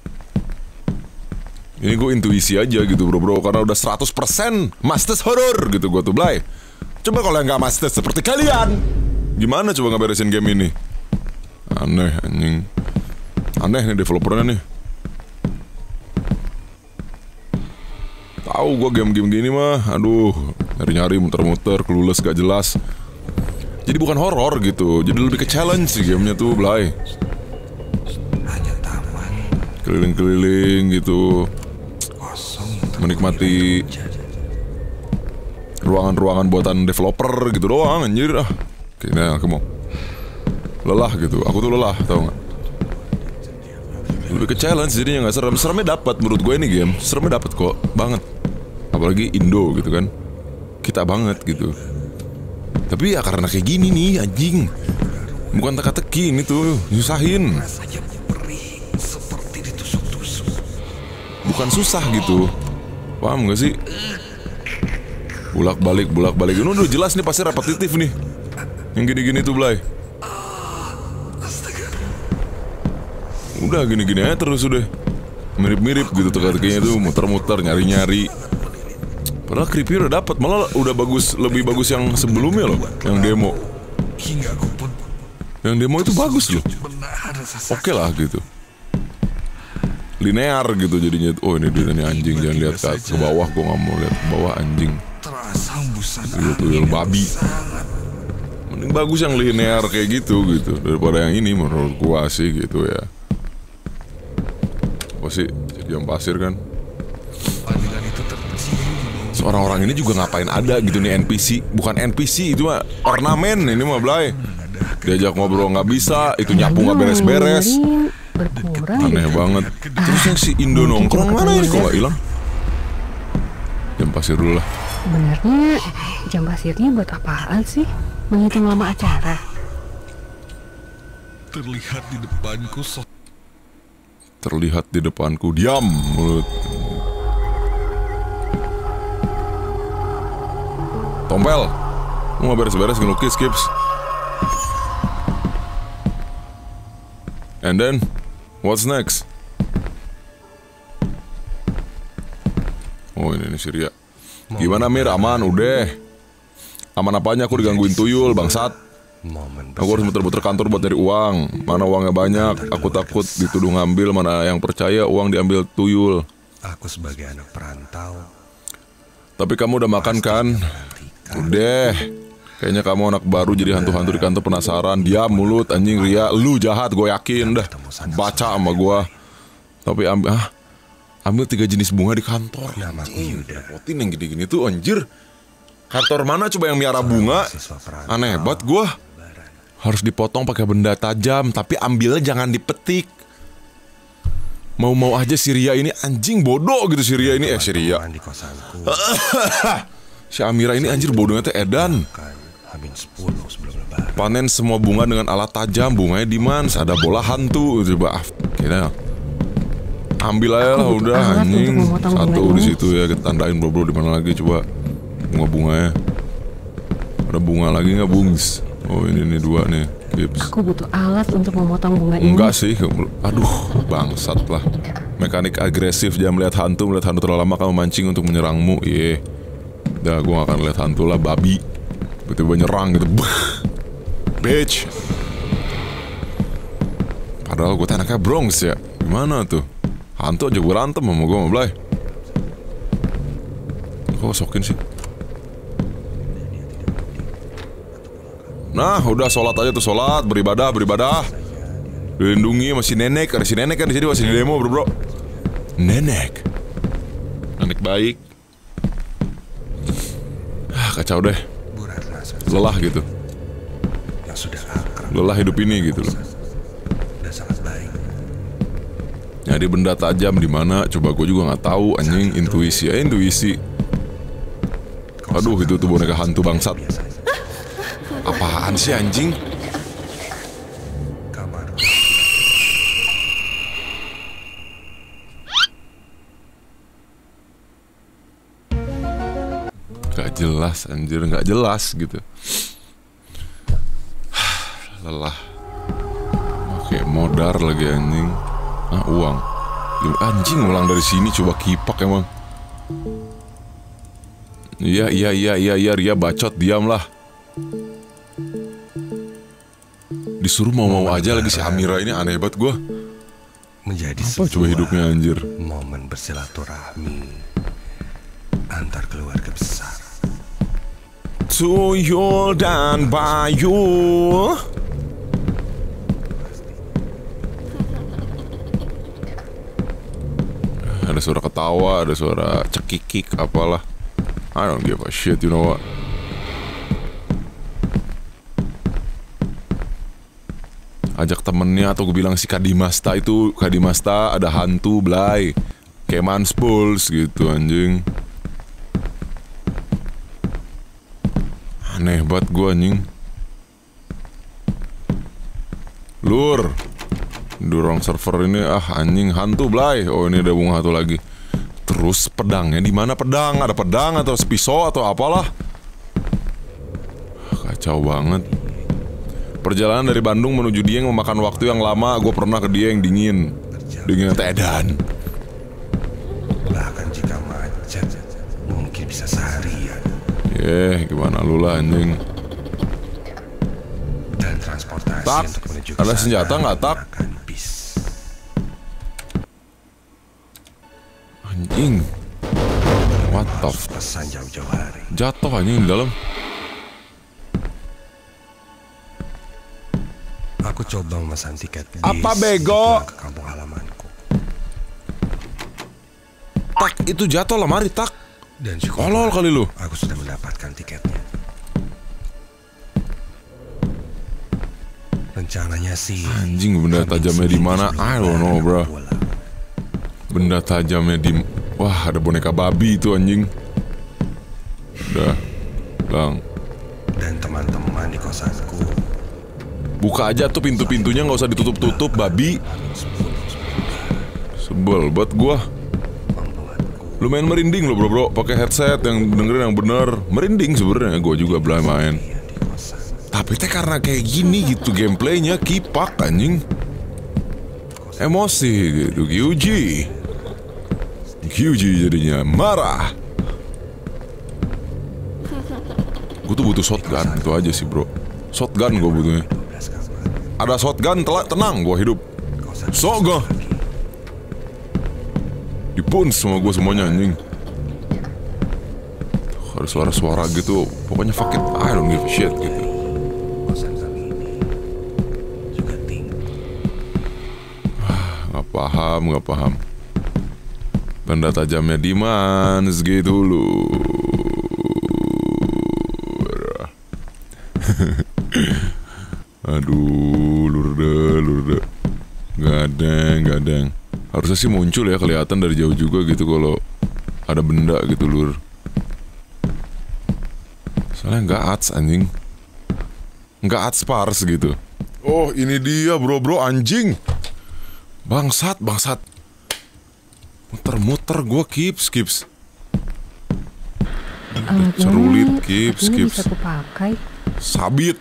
Ini gue intuisi aja gitu bro bro karena udah seratus persen masters horror gitu gue tuh Blay. Coba kalau yang nggak masters seperti kalian, gimana coba ngeberesin game ini? Aneh anjing. Aneh nih developernya nih. Tahu gue game-game gini mah, aduh. Nyari-nyari, muter-muter, clueless, gak jelas. Jadi bukan horor gitu, jadi lebih ke challenge sih gamenya tuh, Blay. Keliling-keliling gitu, menikmati ruangan-ruangan buatan developer gitu doang, anjir ah. Kayaknya aku mau lelah gitu, aku tuh lelah, tau gak? Lebih ke challenge jadinya gak serem. Seremnya dapat menurut gue ini game, seremnya dapat kok, banget. Apalagi Indo gitu kan, kita banget gitu. Tapi ya karena kayak gini nih anjing, bukan teka-teki ini tuh, nyusahin. Bukan susah gitu, paham gak sih? Bulak-balik, bulak-balik. Ini udah jelas nih pasti repetitif nih, yang gini-gini tuh, Blay. Udah gini-gini aja terus udah. Mirip-mirip gitu teka-tekinya tuh, muter-muter, nyari-nyari. Padahal creepy udah dapet, malah udah bagus, lebih bagus yang sebelumnya loh, yang demo. Yang demo itu bagus loh. Oke lah gitu. Linear gitu jadinya. Oh ini dia nih anjing, jangan lihat ke, ke bawah, gue gak mau lihat ke bawah anjing. Itu tuyul babi. Mending bagus yang linear kayak gitu gitu daripada yang ini menurut gua sih gitu ya. Apa sih jam pasir kan? Seorang orang ini juga ngapain ada gitu nih N P C. Bukan N P C itu mah ornamen ini mah, Blay. Diajak ngobrol nggak bisa, itu nyapu nggak beres-beres. Aneh banget. Terus yang si Indo nongkrong mana ini kok nggak hilang? Jam pasir dulu lah. Sebenarnya jam pasirnya buat apaan sih? Menghitung lama acara. Terlihat di depanku so Terlihat di depanku. Diam mulut. Tompel, lu gak beres-beres ngelukis, Kips. And then, what's next? Oh ini nih Syria. Gimana Mir, aman? Udah. Aman apanya, aku digangguin tuyul, bangsat. Aku harus muter-muter kantor buat dari uang. Mana uangnya banyak, aku takut dituduh ngambil. Mana yang percaya uang diambil tuyul. Aku sebagai anak perantau. Tapi kamu udah makan kan? Udah. Kayaknya kamu anak baru jadi hantu-hantu di kantor, penasaran. Diam mulut anjing, Ria. Lu jahat, gue yakin dah. Baca sama gue. Tapi ambil ah, ambil tiga jenis bunga di kantor. Anjing, repotin yang gini-gini tuh anjir. Kantor mana coba yang miara bunga? Aneh banget gue. Harus dipotong pakai benda tajam, tapi ambilnya jangan dipetik. Mau-mau aja si Ria ini anjing bodoh gitu, si Ria ini eh si Ria. Si Amira ini anjir bodohnya teh edan. Panen semua bunga dengan alat tajam, bunganya di mans, ada bola hantu, coba kira. Ambil aja lah udah anjing. Satu di situ ya, kita tandain bro-bro di mana lagi coba bunga-bunganya. Ada bunga lagi nggak bungs? Oh ini nih dua nih. Gips. Aku butuh alat untuk memotong bunga ini. Enggak sih, aduh bangsat lah. Mekanik agresif, jangan melihat hantu. Melihat hantu terlalu lama kamu mancing untuk menyerangmu. Iya. Dah gue gak akan lihat hantu lah, babi. Tiba-tiba nyerang gitu. Bitch. Padahal gue anaknya Bronx ya. Gimana tuh? Hantu aja gue berantem sama gue, Blay. Kok sokin sih? Nah, udah sholat aja tuh, sholat, beribadah, beribadah. Dilindungi masih nenek, ada si nenek kan di sini masih di demo, bro, bro. Nenek, nenek baik. Ah, kacau deh. Lelah gitu. Lelah hidup ini gitu loh. Nyari benda tajam di mana? Coba gue juga nggak tahu, anjing. Intuisi, eh intuisi. Aduh, itu tuh boneka hantu bangsat. Apaan sih anjing? Gak jelas anjir, gak jelas gitu. Lelah. Oke, modar lagi anjing. Ah, uang. Anjing ulang dari sini coba kipak emang. Iya, iya, iya, iya, iya, Ria bacot, diamlah. Disuruh mau-mau aja lagi si Amira ini, aneh banget gue. Menjadi apa coba hidupnya anjir. Momen bersilaturahmi antar keluarga besar. Tuyul dan Bayu. Ada suara ketawa, ada suara cekikik, apalah. I don't give a shit, you know what? Ajak temennya atau gue bilang si Kadimasta itu, Kadimasta ada hantu Blay, kayak Manspuls gitu anjing. Aneh banget gue anjing. Lur, dorong server ini, ah anjing hantu Blay. Oh ini ada bunga satu lagi. Terus pedangnya di mana pedang? Ada pedang atau pisau atau apalah? Kacau banget. Perjalanan dari Bandung menuju Dieng memakan waktu yang lama. Gue pernah ke Dieng dingin, dingin tedan. Bahkan jika macet, mungkin bisa seharian. Eh, gimana lu lah anjing. Dan transportasi Tak, untuk menuju ke ada sana senjata nggak, Tak? menggunakan bis. Anjing. What the f... Pesan jauh-jauh hari. Jatuh anjing di dalam. Aku coba memesan tiket bis Apa bego? pulang ke kampung halamanku. Tak, itu jatuh lah, mari Tak. Dan cukup Tolol kali lu. aku sudah mendapatkan tiketnya. Rencananya sih Anjing, benda tajamnya di mana? I don't know, bro. Benda tajamnya di... Wah, ada boneka babi itu anjing. Udah, Bang. Dan teman-teman di kosanku Buka aja tuh pintu-pintunya, nggak usah ditutup-tutup, babi. Sebel buat gua. Lumayan merinding loh bro bro, pakai headset yang dengerin yang bener. Merinding sebenarnya, gua juga belum main. Tapi teh karena kayak gini gitu gameplaynya, kipak anjing. Emosi gitu, Gyuji. Gyuji jadinya marah. Gue tuh butuh shotgun, itu aja sih bro. Shotgun gue butuhnya. Ada shotgun, telat tenang gue hidup. Soga. Dipun sama gue semuanya anjing. Ada suara-suara gitu. Pokoknya fuck it, I don't give a shit gitu. Gak paham, gak paham. Benda tajamnya di mana segitu lu? Aduh, lurde, lurde. Gadeng, gadeng. Harusnya sih muncul ya, kelihatan dari jauh juga gitu kalau ada benda gitu lur. Soalnya nggak ads anjing, nggak ads pars gitu. Oh ini dia bro bro anjing. Bangsat, bangsat. Muter-muter gue kips, kips. Cerulit, kips, kips. Bisa kupakai. Sabit.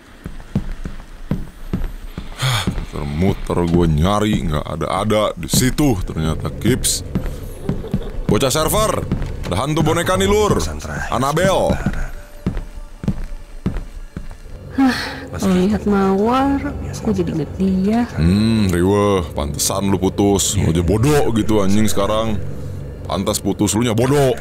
Muter-muter gue nyari, nggak ada-ada di situ ternyata kips. Bocah server, ada hantu boneka nih lur, Annabelle. Hah, kalau lihat mawar, aku jadi inget dia. Hmm, riweh, pantesan lu putus. Lu aja bodoh gitu anjing sekarang. Pantas putus lu nya bodoh.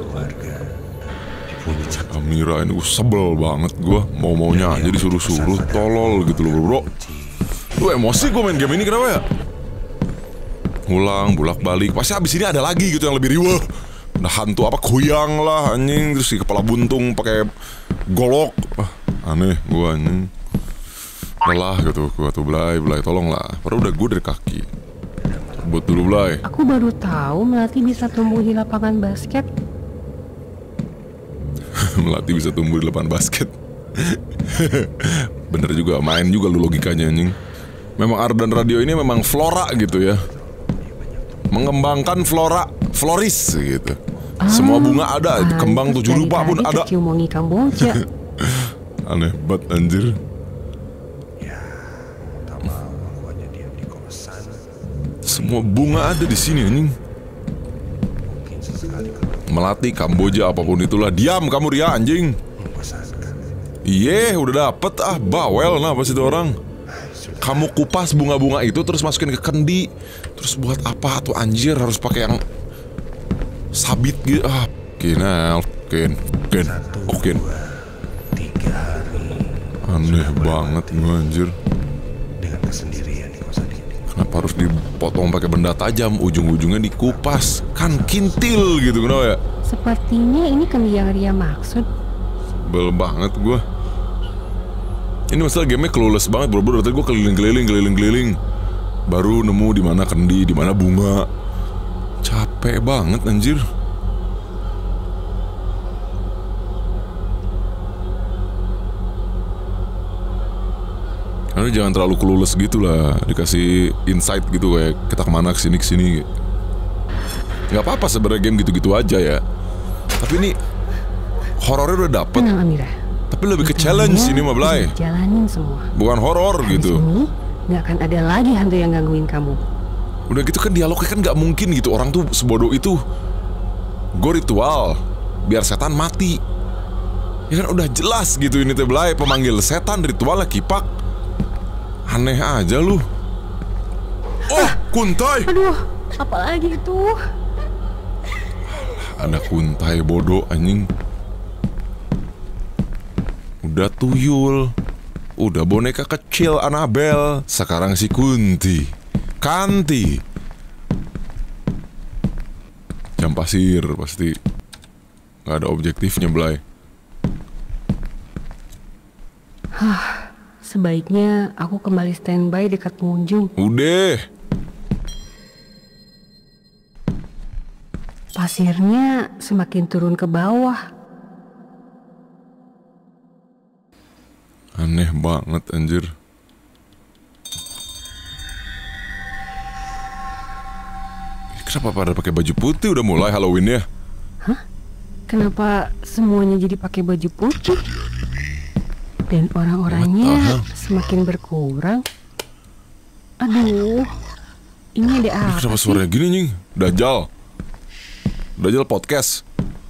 Amira ini gue sebel banget gue. Mau-maunya aja disuruh-suruh, tolol gitu loh bro. Lu emosi gue main game ini kenapa ya? Ngulang, bolak-balik. Pasti abis ini ada lagi gitu yang lebih riweh. Ada hantu apa kuyang lah anjing, terus si kepala buntung pakai golok. Ah, aneh gue anjing. Lelah gitu gue tuh Blay, Blay tolong lah. Padahal udah gue dari kaki. Buat dulu Blay. Aku baru tahu Melati bisa tumbuh di lapangan basket. Melati bisa tumbuh di lapangan basket. Bener juga, main juga lu logikanya anjing. Memang Ardan Radio ini memang flora gitu ya. Mengembangkan flora, floris gitu. Ah, semua bunga ada, kembang tujuh rupa pun ada. Ciumongi Kamboja. Aneh banget anjir. Semua bunga ada di sini anjing. Melati, Kamboja, apapun itulah. Diam kamu Ria anjing. Iya, udah dapet ah, bawel nah pas itu orang. Kamu kupas bunga-bunga itu terus masukin ke kendi. Terus buat apa tuh anjir, harus pakai yang sabit gitu. Ah, kinal, kin, kin, okin. Aneh banget gue anjir. Dengan kesendirian di kosan ini. Kenapa harus dipotong pakai benda tajam? Ujung-ujungnya dikupas. Kan kintil gitu, kenapa ya? Sepertinya ini kan yang Ria maksud. Sebel banget gue. Ini masalah gamenya clueless banget bro bro. Tadi gue keliling-keliling, keliling-keliling, baru nemu di mana kendi, di mana bunga. Capek banget anjir. Karena jangan terlalu clueless gitu lah. Dikasih insight gitu kayak kita kemana, kesini kesini. Gak apa-apa sebenarnya game gitu-gitu aja ya. Tapi ini horornya udah dapet. Tenang Amira. Tapi lebih ke challenge ini mah Blay. Jalanin semua. Bukan horor gitu. Ini nggak akan ada lagi hantu yang gangguin kamu. Udah gitu kan dialognya kan nggak mungkin gitu. Orang tuh sebodoh itu. Gue ritual biar setan mati. Ya kan udah jelas gitu ini teh Blay. Pemanggil setan, ritualnya kipak. Aneh aja lu. Oh, kuntai. Aduh, apalagi itu? Ada kuntai bodoh anjing. Udah tuyul. Udah boneka kecil Annabelle. Sekarang si Kunti. Kanti. Jam pasir pasti. Gak ada objektifnya Blay. Hah, sebaiknya aku kembali standby dekat pengunjung. Udah. Pasirnya semakin turun ke bawah. Aneh banget anjir. Kenapa pada pakai baju putih udah mulai Halloween ya? Hah? Kenapa semuanya jadi pakai baju putih? Dan orang-orangnya semakin berkurang. Aduh, ini ada apa? Ini kenapa suaranya gini nying? Dajjal. Dajjal podcast.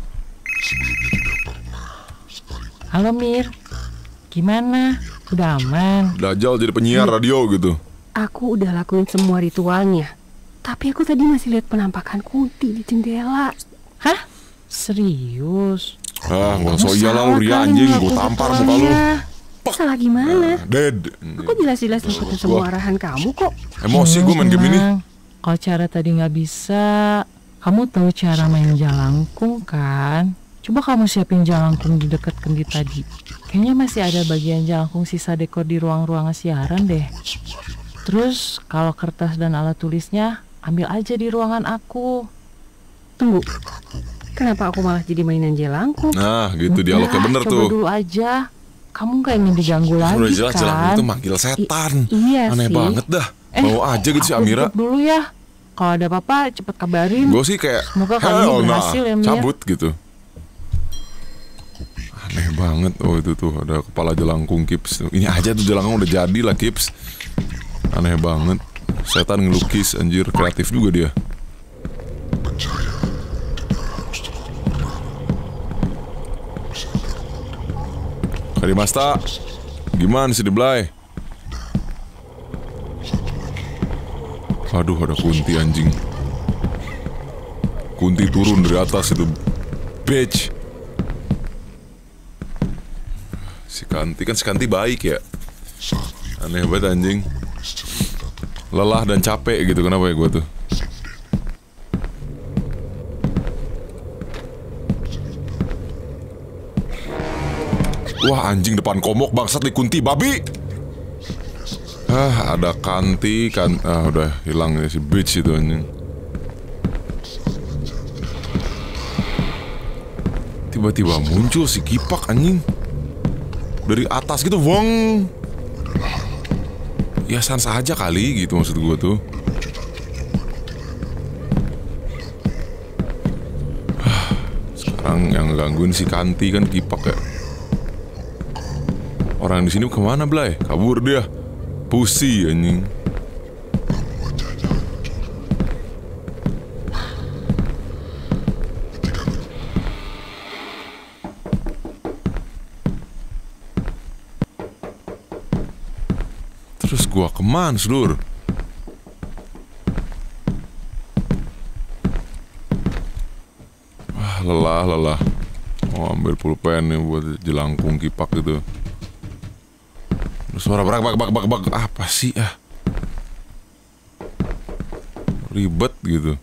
Halo Mir, gimana? Udah aman? Dajjal jadi penyiar radio gitu. Aku udah lakuin semua ritualnya. Tapi aku tadi masih lihat penampakan Kunti di jendela. Hah? Serius? Ah, gak so iyalah lu Ria anjing. Gue tampar muka lu. Salah gimana? Nah, dead. Aku jelas-jelas ngikutin semua arahan kamu kok. Emosi gue main game ini. Kalau cara tadi nggak bisa, kamu tahu cara main jalangkung kan? Coba kamu siapin jalangkung di dekat kendi tadi. Kayaknya masih ada bagian jalangkung sisa dekor di ruang-ruangan siaran deh. Terus kalau kertas dan alat tulisnya ambil aja di ruangan aku. Tunggu, kenapa aku malah jadi mainan jelangkung? Nah gitu dialognya bener coba tuh. Dulu aja. Kamu gak ingin diganggu lagi Udah jelas kan? jelangkung itu manggil setan. I iya Aneh sih. banget dah. Eh, Mau aja gitu si aku Amira. tutup dulu ya. Kalau ada apa-apa cepet kabarin. Gue sih kayak Semoga kali ini hell nah, berhasil ya Mir. cabut gitu. Aneh banget. Oh itu tuh ada kepala jelangkung Kips. Ini aja tuh jelangkung udah jadi lah Kips. Aneh banget. Setan ngelukis anjir, kreatif juga dia. Kali Masta, gimana sih di Blay? Aduh ada Kunti anjing. Kunti turun dari atas itu. Bitch. Si Kanti kan si Kanti baik ya. Aneh banget anjing. Lelah dan capek gitu, kenapa ya gue tuh? Wah anjing depan komok bangsat di Kunti babi. Ah ada Kanti kan. Ah udah hilang ya si bitch itu anjing. Tiba-tiba muncul si Kipak anjing dari atas gitu, wong. Ya sans aja kali gitu maksud gue tuh. Sekarang yang gangguin si Kanti kan Kipak ya. Orang di sini kemana Blay? Kabur dia. Pusi anjing. Terus gua kemana, Sedur? Wah, lelah, lelah. Mau ambil pulpen nih buat jelangkung Kipak gitu. Suara brak bak bak bak bak apa sih ah? Ribet gitu.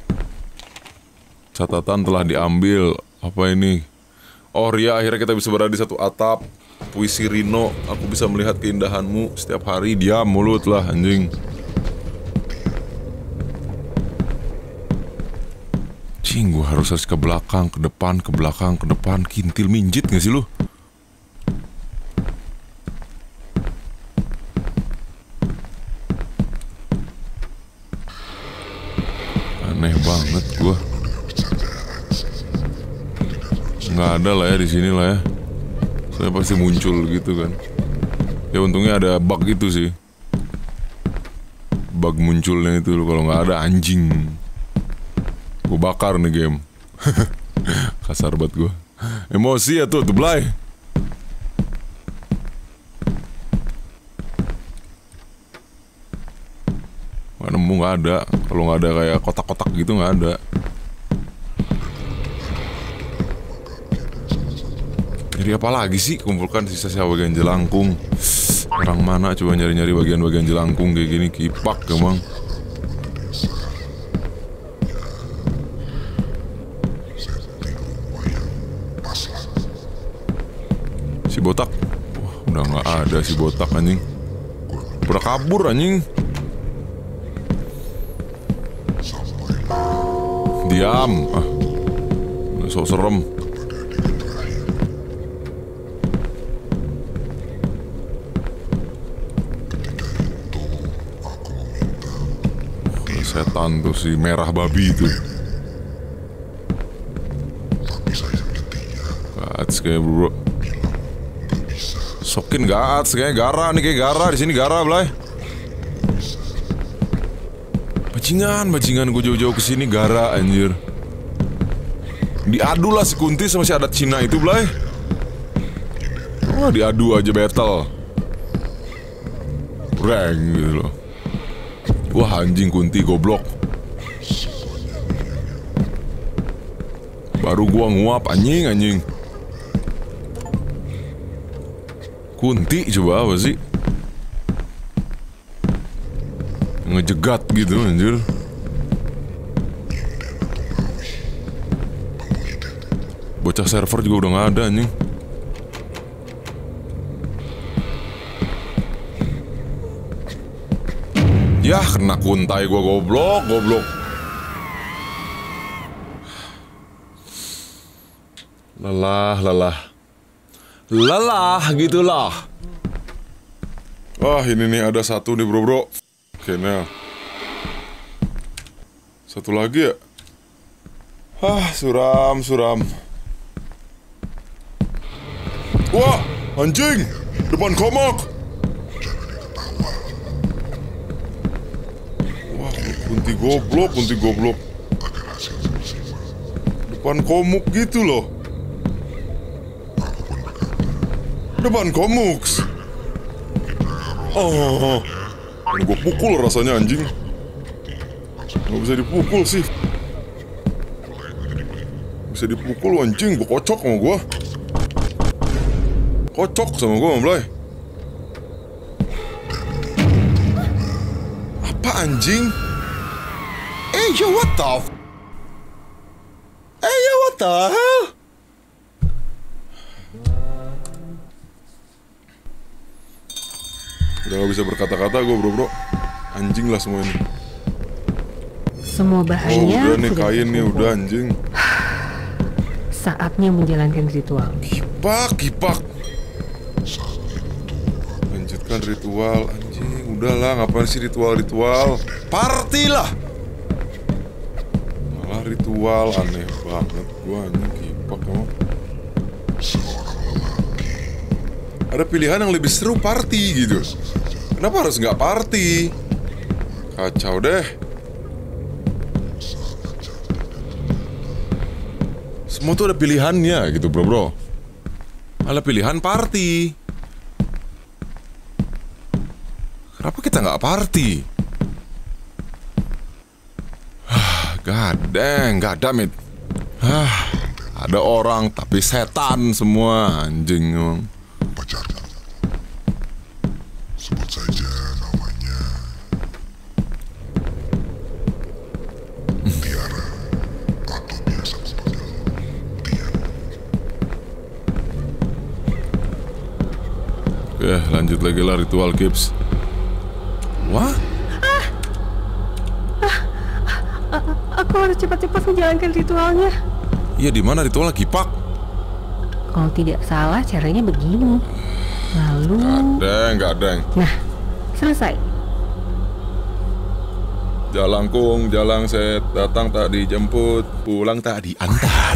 Catatan telah diambil. Apa ini? Oh Ria, akhirnya kita bisa berada di satu atap. Puisi Rino, aku bisa melihat keindahanmu setiap hari. Diam mulut lah anjing. Cing, gue harus harus ke belakang, ke depan, ke belakang, ke depan. Kintil minjit gak sih lu? Aneh banget gue. Nggak ada lah ya di sini lah ya. Saya pasti muncul gitu kan. Ya untungnya ada bug itu sih. Bug munculnya itu kalau nggak ada anjing. Gue bakar nih game. Kasar banget gue. Emosi ya tuh, tuh Blay. Nggak nemu, nggak ada. Kalau nggak ada kayak kotak-kotak gitu nggak ada. Jadi apa lagi sih? Kumpulkan sisa-sisa bagian jelangkung. Orang mana coba nyari-nyari bagian-bagian jelangkung kayak gini. Kipak emang. Si botak. Wah, udah gak ada si botak anjing. Udah kabur anjing. Diam. Ah, sok serem. Setan tuh si merah babi itu. Gats kayak bro. Sokin gats kayak gara nih, kayak gara di sini gara Blay. Bajingan, bajingan gue jauh-jauh ke sini gara anjir. Diadu lah si Kunti sama si adat Cina itu Blay. Wah, diadu aja battle. Reng gitu loh. Wah anjing Kunti goblok. Baru gua nguap anjing anjing. Kunti coba apa sih? Ngejegat gitu anjir. Bocah server juga udah gak ada anjing. Yah, kena kuntai gua goblok, goblok. Lelah, lelah. Lelah gitulah. Wah, ini nih ada satu nih bro bro. Kayaknya satu lagi ya. Hah, suram, suram. Wah, anjing, depan komok. Kunti goblok, kunti goblok. Depan komuk gitu loh. Depan komuks. Oh, ini gue pukul rasanya anjing. Gak bisa dipukul sih. Bisa dipukul anjing, gue kocok sama gue. Kocok sama gue Blay. Apa anjing? Hey yo, what the f... Hey yo, what the hell? Udah gak bisa berkata-kata gue bro bro. Anjing lah semua ini. Semua bahannya oh, udah nih sudah kain nih udah anjing. Saatnya menjalankan ritual. Kipak, kipak. Lanjutkan ritual anjing. Udahlah, ngapain sih ritual-ritual? Party lah. Ritual aneh banget gua anjing kipak kamu. Ada pilihan yang lebih seru party gitu. Kenapa harus nggak party? Kacau deh. Semua tuh ada pilihannya gitu bro bro. Ada pilihan party. Kenapa kita nggak party? God dang, god damn it. Hah, ada orang tapi setan semua anjing emang. Oke, lanjut lagi lah ritual Gibbs. Wah? Ah. Ah. Ah. Aku harus cepat-cepat menjalankan ritualnya. Iya, di mana ritualnya, Kipak? Kalau tidak salah caranya begini. Lalu Gadeng, gadeng. Nah, selesai. Jalangkung, jalang set, datang tak dijemput, pulang tak diantar.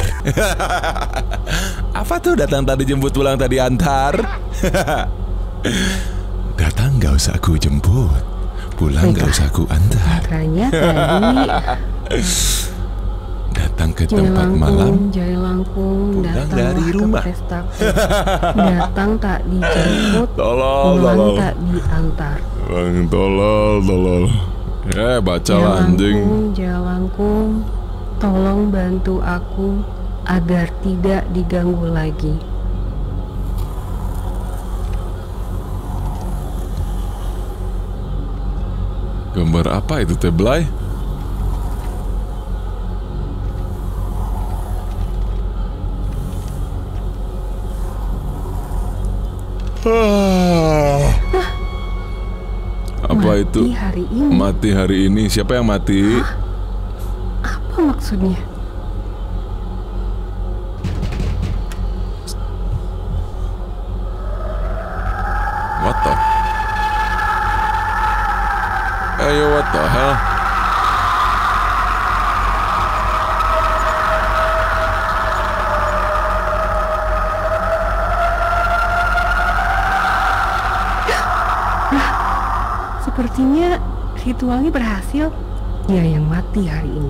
Apa tuh datang tak dijemput, pulang tak diantar? Datang gak usah aku jemput, pulang gak usah aku antar. Mantranya tadi Datang ke tempat malam, Jalangkung, pulang datang dari rumah. ke pesta. Datang tak dijemput, Tolol, pulang tolol. tak diantar. Bang, tolol, tolol. Eh, baca lah anjing. Jalangkung, Jalangkung, tolong bantu aku agar tidak diganggu lagi. Gambar apa itu, Teh Blay? Apa Mati itu? hari ini. Mati hari ini. Siapa yang mati? Apa maksudnya? What the? Ayo, what the hell? Sepertinya ritualnya berhasil. Dia yang mati hari ini.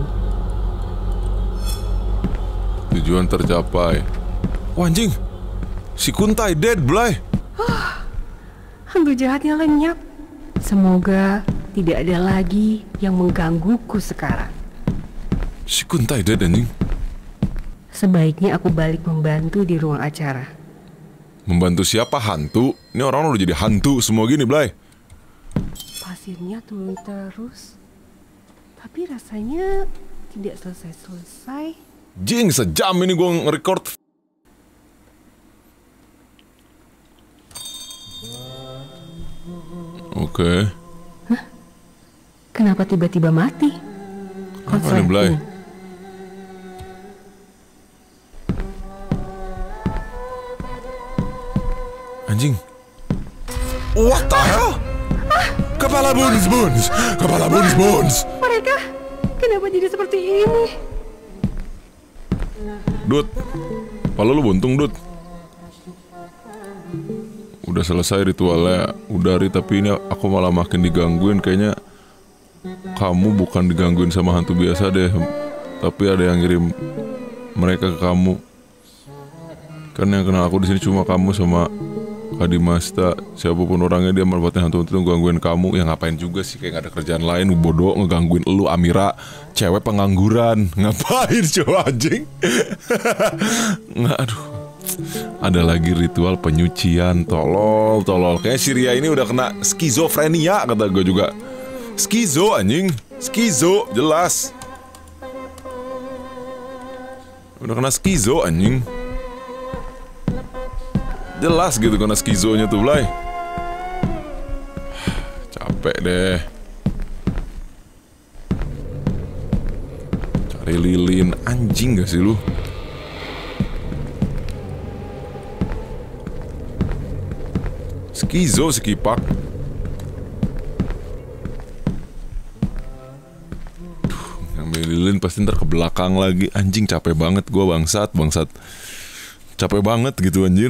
Tujuan tercapai. Wah, anjing. Si Kuntai dead, Blay. Hantu jahatnya lenyap. Semoga tidak ada lagi yang menggangguku sekarang. Si Kuntai dead, anjing. Sebaiknya aku balik membantu di ruang acara. Membantu siapa? Hantu? Ini orang udah jadi hantu semua gini, Blay. Pasirnya turun terus. Tapi rasanya tidak selesai-selesai. Jing, sejam ini gue nge-record. Oke. Okay. Hah? Kenapa tiba-tiba mati? Apa nih, Blay? Anjing. What the hell? Kepala Bones Bones, kepala Bones Bones. Mereka kenapa jadi seperti ini? Dut, kepala lu buntung, Dut. Udah selesai ritualnya, udah Ri, tapi ini aku malah makin digangguin. Kayaknya kamu bukan digangguin sama hantu biasa deh, tapi ada yang ngirim mereka ke kamu. Kan yang kenal aku di sini cuma kamu sama Kadimasta. Siapapun orangnya, dia manfaatin hantu itu ngegangguin kamu. Ya ngapain juga sih, kayak gak ada kerjaan lain. Bodoh ngegangguin elu, Amira, cewek pengangguran. Ngapain coba anjing? Nggak, aduh. Ada lagi ritual penyucian. Tolol, tolol. Kayaknya si Ria ini udah kena skizofrenia, kata gue juga. Skizo anjing, skizo, jelas. Udah kena skizo anjing. Jelas gitu kena skizonya tuh, Blay. Capek deh. Cari lilin, anjing gak sih lu? Skizo si Kipak. Duh, ngambil lilin pasti ntar ke belakang lagi. Anjing, capek banget gua, bangsat, bangsat. Capek banget gitu anjir.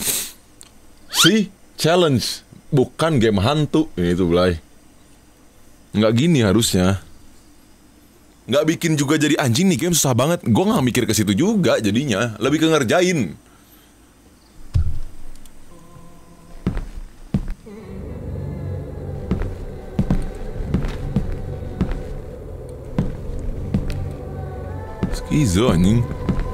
Si challenge, bukan game hantu. Itu, Blay. Nggak gini harusnya. Nggak bikin juga jadi anjing nih game susah banget. Gue nggak mikir ke situ juga jadinya. Lebih ke ngerjain. Skizo anjing.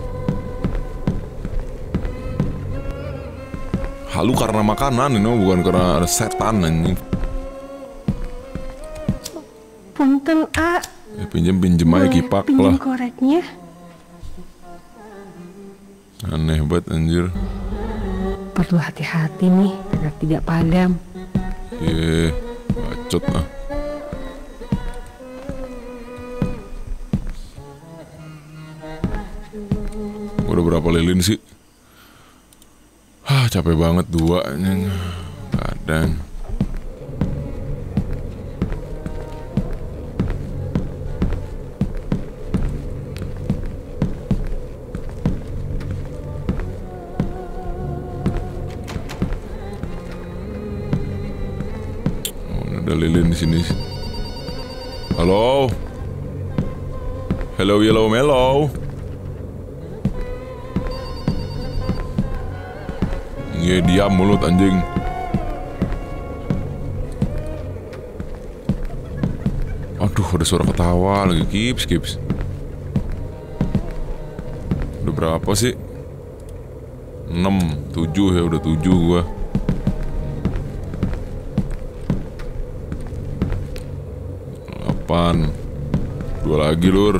Halu karena makanan, ini bukan karena ada setan anjing. Punten, A. Ya pinjem-pinjem aja Kipak pinjem lah. koreknya. Aneh banget anjir. Perlu hati-hati nih. agar tidak padam. Ye, bacot ah. Udah berapa lilin sih? Hah, capek banget dua anjing. Kadang. Ada lilin di sini. Halo. Hello yellow mellow. Nge diam mulut anjing. Aduh, ada suara ketawa lagi. Kips, kips. Udah berapa sih? enam, tujuh ya, udah tujuh gua. delapan. Dua lagi, lur.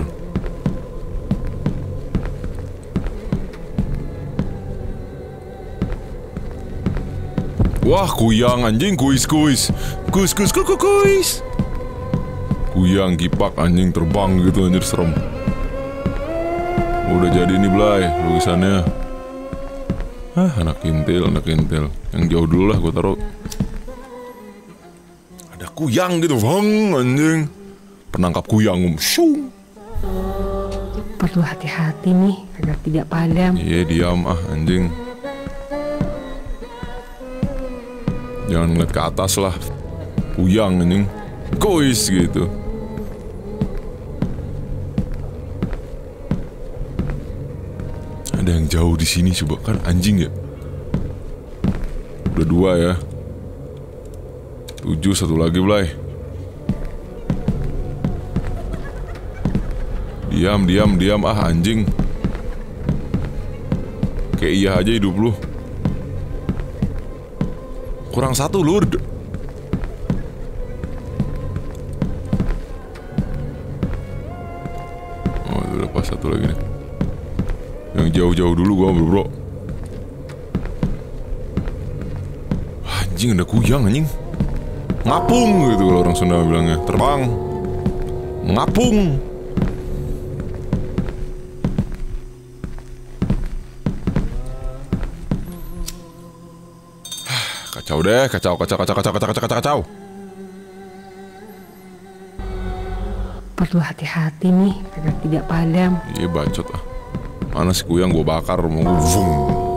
Wah, kuyang anjing, kuis kuis. Kuis kuis kuis kuis. Kuyang kipak anjing terbang gitu anjir, serem. Udah jadi nih Blay lukisannya. Hah, anak intil, anak intil. Yang jauh dulu lah gue taruh. Ada kuyang gitu, bang anjing. Penangkap kuyang, um, shung. Perlu hati-hati nih agar tidak padam. Iya, diam ah anjing. Jangan ngeliat ke atas lah. Kuyang anjing. Kuis gitu. Ada yang jauh di sini coba, kan anjing ya. Udah dua ya. Tujuh, satu lagi Blay. Diam, diam, diam ah anjing. Kayak iya aja hidup lu. Kurang satu lur. Oh, udah pas satu lagi nih. Yang jauh-jauh dulu gua bro, bro. Anjing, ada kuyang anjing. Ngapung gitu kalau orang Sunda bilangnya. Terbang. Ngapung. Kacau deh, kacau, kacau, kacau, kacau, kacau, kacau, kacau. Perlu hati-hati nih agar tidak padam. Iya bacot ah. Mana si kuyang gue bakar mau gue vung.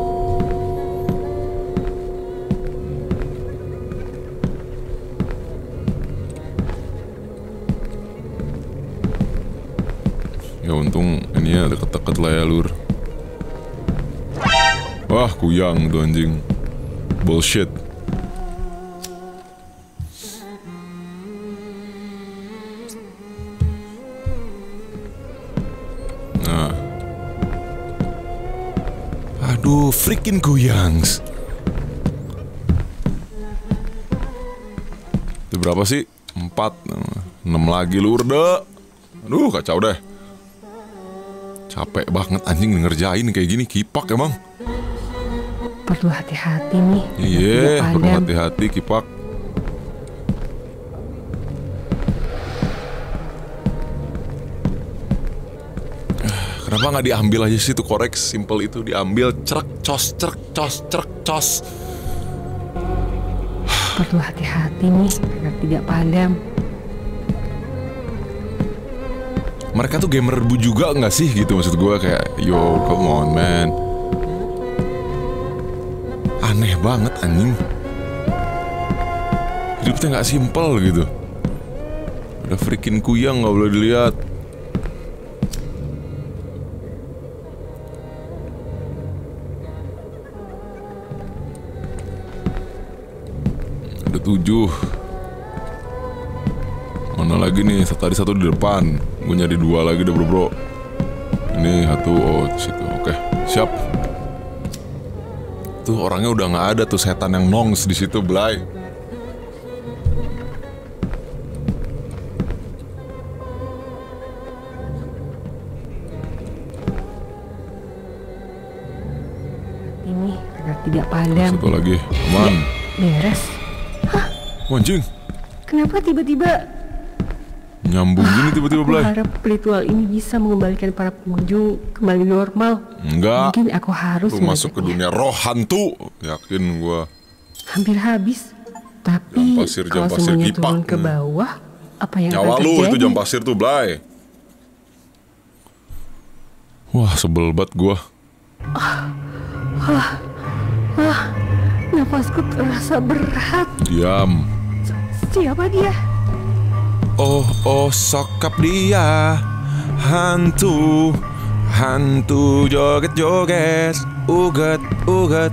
Ya untung ini ya deket-deket lah ya lur. Wah, kuyang tuh anjing. Bullshit. Nah. Aduh, freaking kuyangs. Itu berapa sih? Empat. Enam lagi lur deh. Aduh, kacau deh. Capek banget anjing ngerjain kayak gini. Kipak emang. Perlu hati-hati nih. Iya, perlu hati-hati kipak. Kenapa nggak diambil aja sih tuh korek simple itu, diambil cerek cos cerek cos cerek cos. Perlu hati-hati nih agar tidak padam. Mereka tuh gamer bu juga nggak sih gitu, maksud gue kayak yo come on man. Aneh banget anjing. Hidupnya nggak simple gitu. Ada freaking kuyang nggak boleh dilihat. Ada tujuh. Mana lagi nih? Tadi satu di depan. Gue nyari dua lagi deh bro bro. Ini satu, oh di situ. Oke, siap. Tuh orangnya udah nggak ada tuh, setan yang nongs di situ Blay. Ini agar tidak padam. Satu lagi, aman. beres. Anjing, Kenapa tiba-tiba nyambung gini tiba-tiba, aku Blay. harap ritual ini bisa mengembalikan para pengunjung kembali normal. Enggak, Mungkin aku harus lu masuk ke mengajaknya. dunia roh hantu. Yakin gua. Hampir habis. Tapi Jam pasir, jam kalau pasir semuanya kipak. turun ke Hmm. bawah, apa yang Nyawa akan lu terjadi? itu jam pasir tuh, Blay. Wah, sebel banget gua. Nafasku terasa berat. Diam. Siapa dia? Oh, oh, sokap dia. Hantu. Hantu joget-joget. Uget, uget.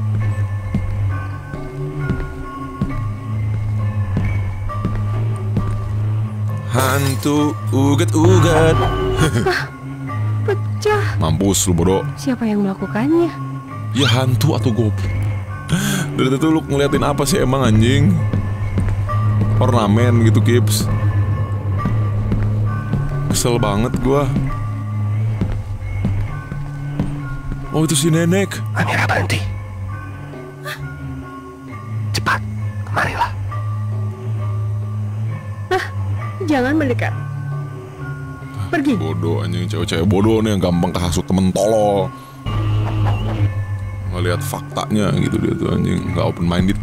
Hantu uget-uget. Pecah. Mampus lu bodoh. Siapa yang melakukannya? Ya hantu atau goblok. Dari itu lu ngeliatin apa sih emang anjing? Ornamen gitu, Kips. Kesel banget gua. Oh, itu si nenek. Amira, berhenti. Cepat, kemarilah. Jangan mendekat. Pergi. Bodoh anjing, cewek-cewek bodoh nih yang gampang kehasut temen tolol. Ngeliat faktanya gitu dia tuh anjing, nggak open minded.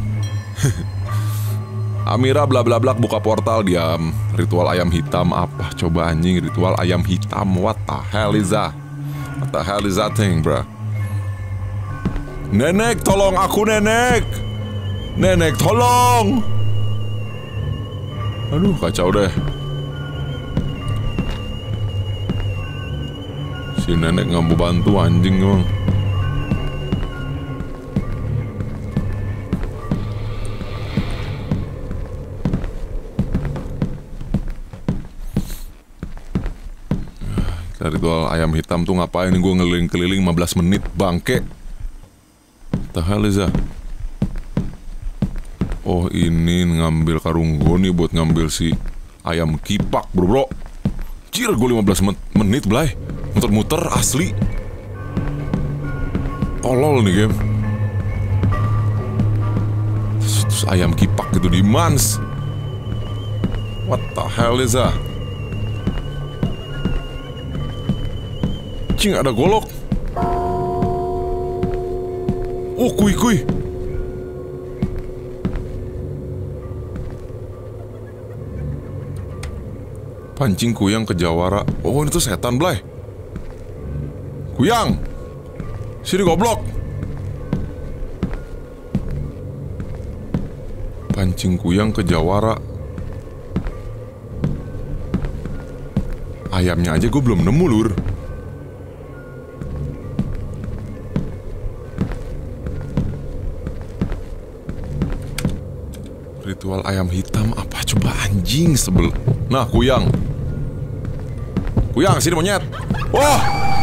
Amira bla bla bla buka portal, diam. Ritual ayam hitam apa coba anjing? Ritual ayam hitam, what the hell is that? What the hell is that thing, bro? Nenek, tolong aku, nenek. Nenek, tolong. Aduh, kacau deh. Si nenek nggak mau bantu anjing emang. Ritual ayam hitam tuh ngapain? Gue ngeliling-keliling lima belas menit, bangke. What the hell is that? Oh, ini ngambil karung goni buat ngambil si ayam kipak, bro bro. Cir, gue lima belas menit, Blay. Muter-muter, asli. Tolol nih game. Terus, terus ayam kipak gitu di mans. What the hell is that? Cing, ada golok. Oh, kui-kui. Pancing kuyang ke Jawara. Oh, ini tuh setan, Blay. Kuyang, sini goblok. Pancing kuyang ke Jawara. Ayamnya aja gue belum nemu, lur. Ritual ayam hitam apa coba anjing, sebel. Nah, kuyang. Kuyang, sini monyet. Wah.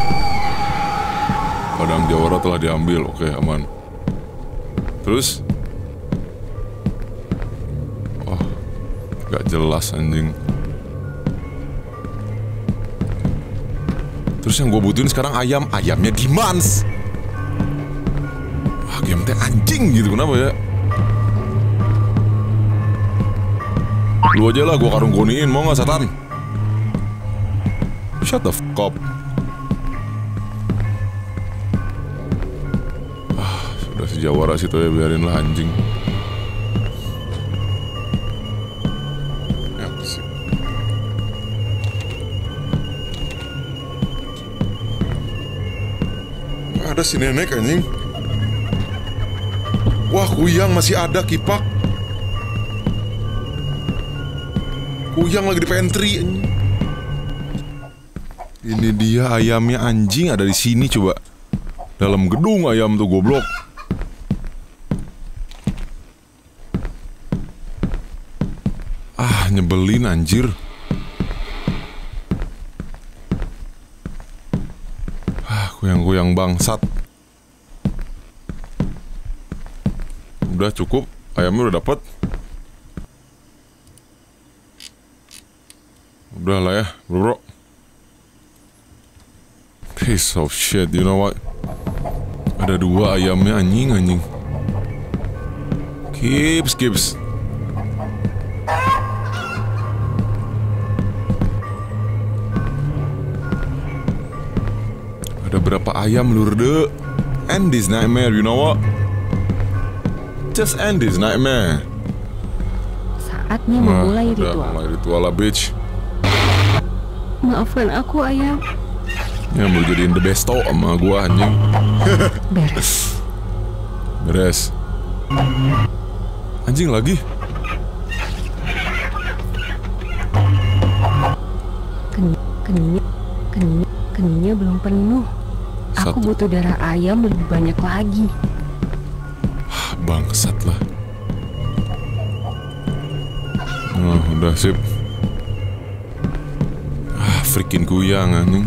Padang Jawara telah diambil. Oke, aman. Terus? Oh, gak jelas anjing. Terus yang gue butuhin sekarang ayam. Ayamnya di mans. Wah, game teh anjing gitu. Kenapa ya? Lu aja lah, gue karung goniin. Mau gak, setan? Shut the fuck up. Ah, sudah si Jawara situ ya, biarin lah anjing. Ya, sih. Gak ada si nenek anjing. Wah, kuyang masih ada, kipak. Kuyang lagi di pantry. Ini dia ayamnya anjing, ada di sini coba. Dalam gedung ayam tuh, goblok. Ah, nyebelin anjir. Ah, kuyang-kuyang bangsat. Udah cukup, ayamnya udah dapet. Udah lah ya, bro, bro. Piece of shit, you know what? Ada dua ayamnya anjing, anjing. Kips, kips. Ada berapa ayam lur dek? End this nightmare, you know what? Just end this nightmare. Saatnya Nah, memulai udah ritual. mulai ritual lah, bitch. Maafkan aku, ayam. Ya mau jadiin the besto sama gua anjing. Beres. Beres. Anjing lagi. Ken, kenyanya, ken, kenyanya belum penuh. Aku Satu. butuh darah ayam lebih banyak lagi. Bangsat lah. Oh, udah sip. Ah, freaking kuyang anjing.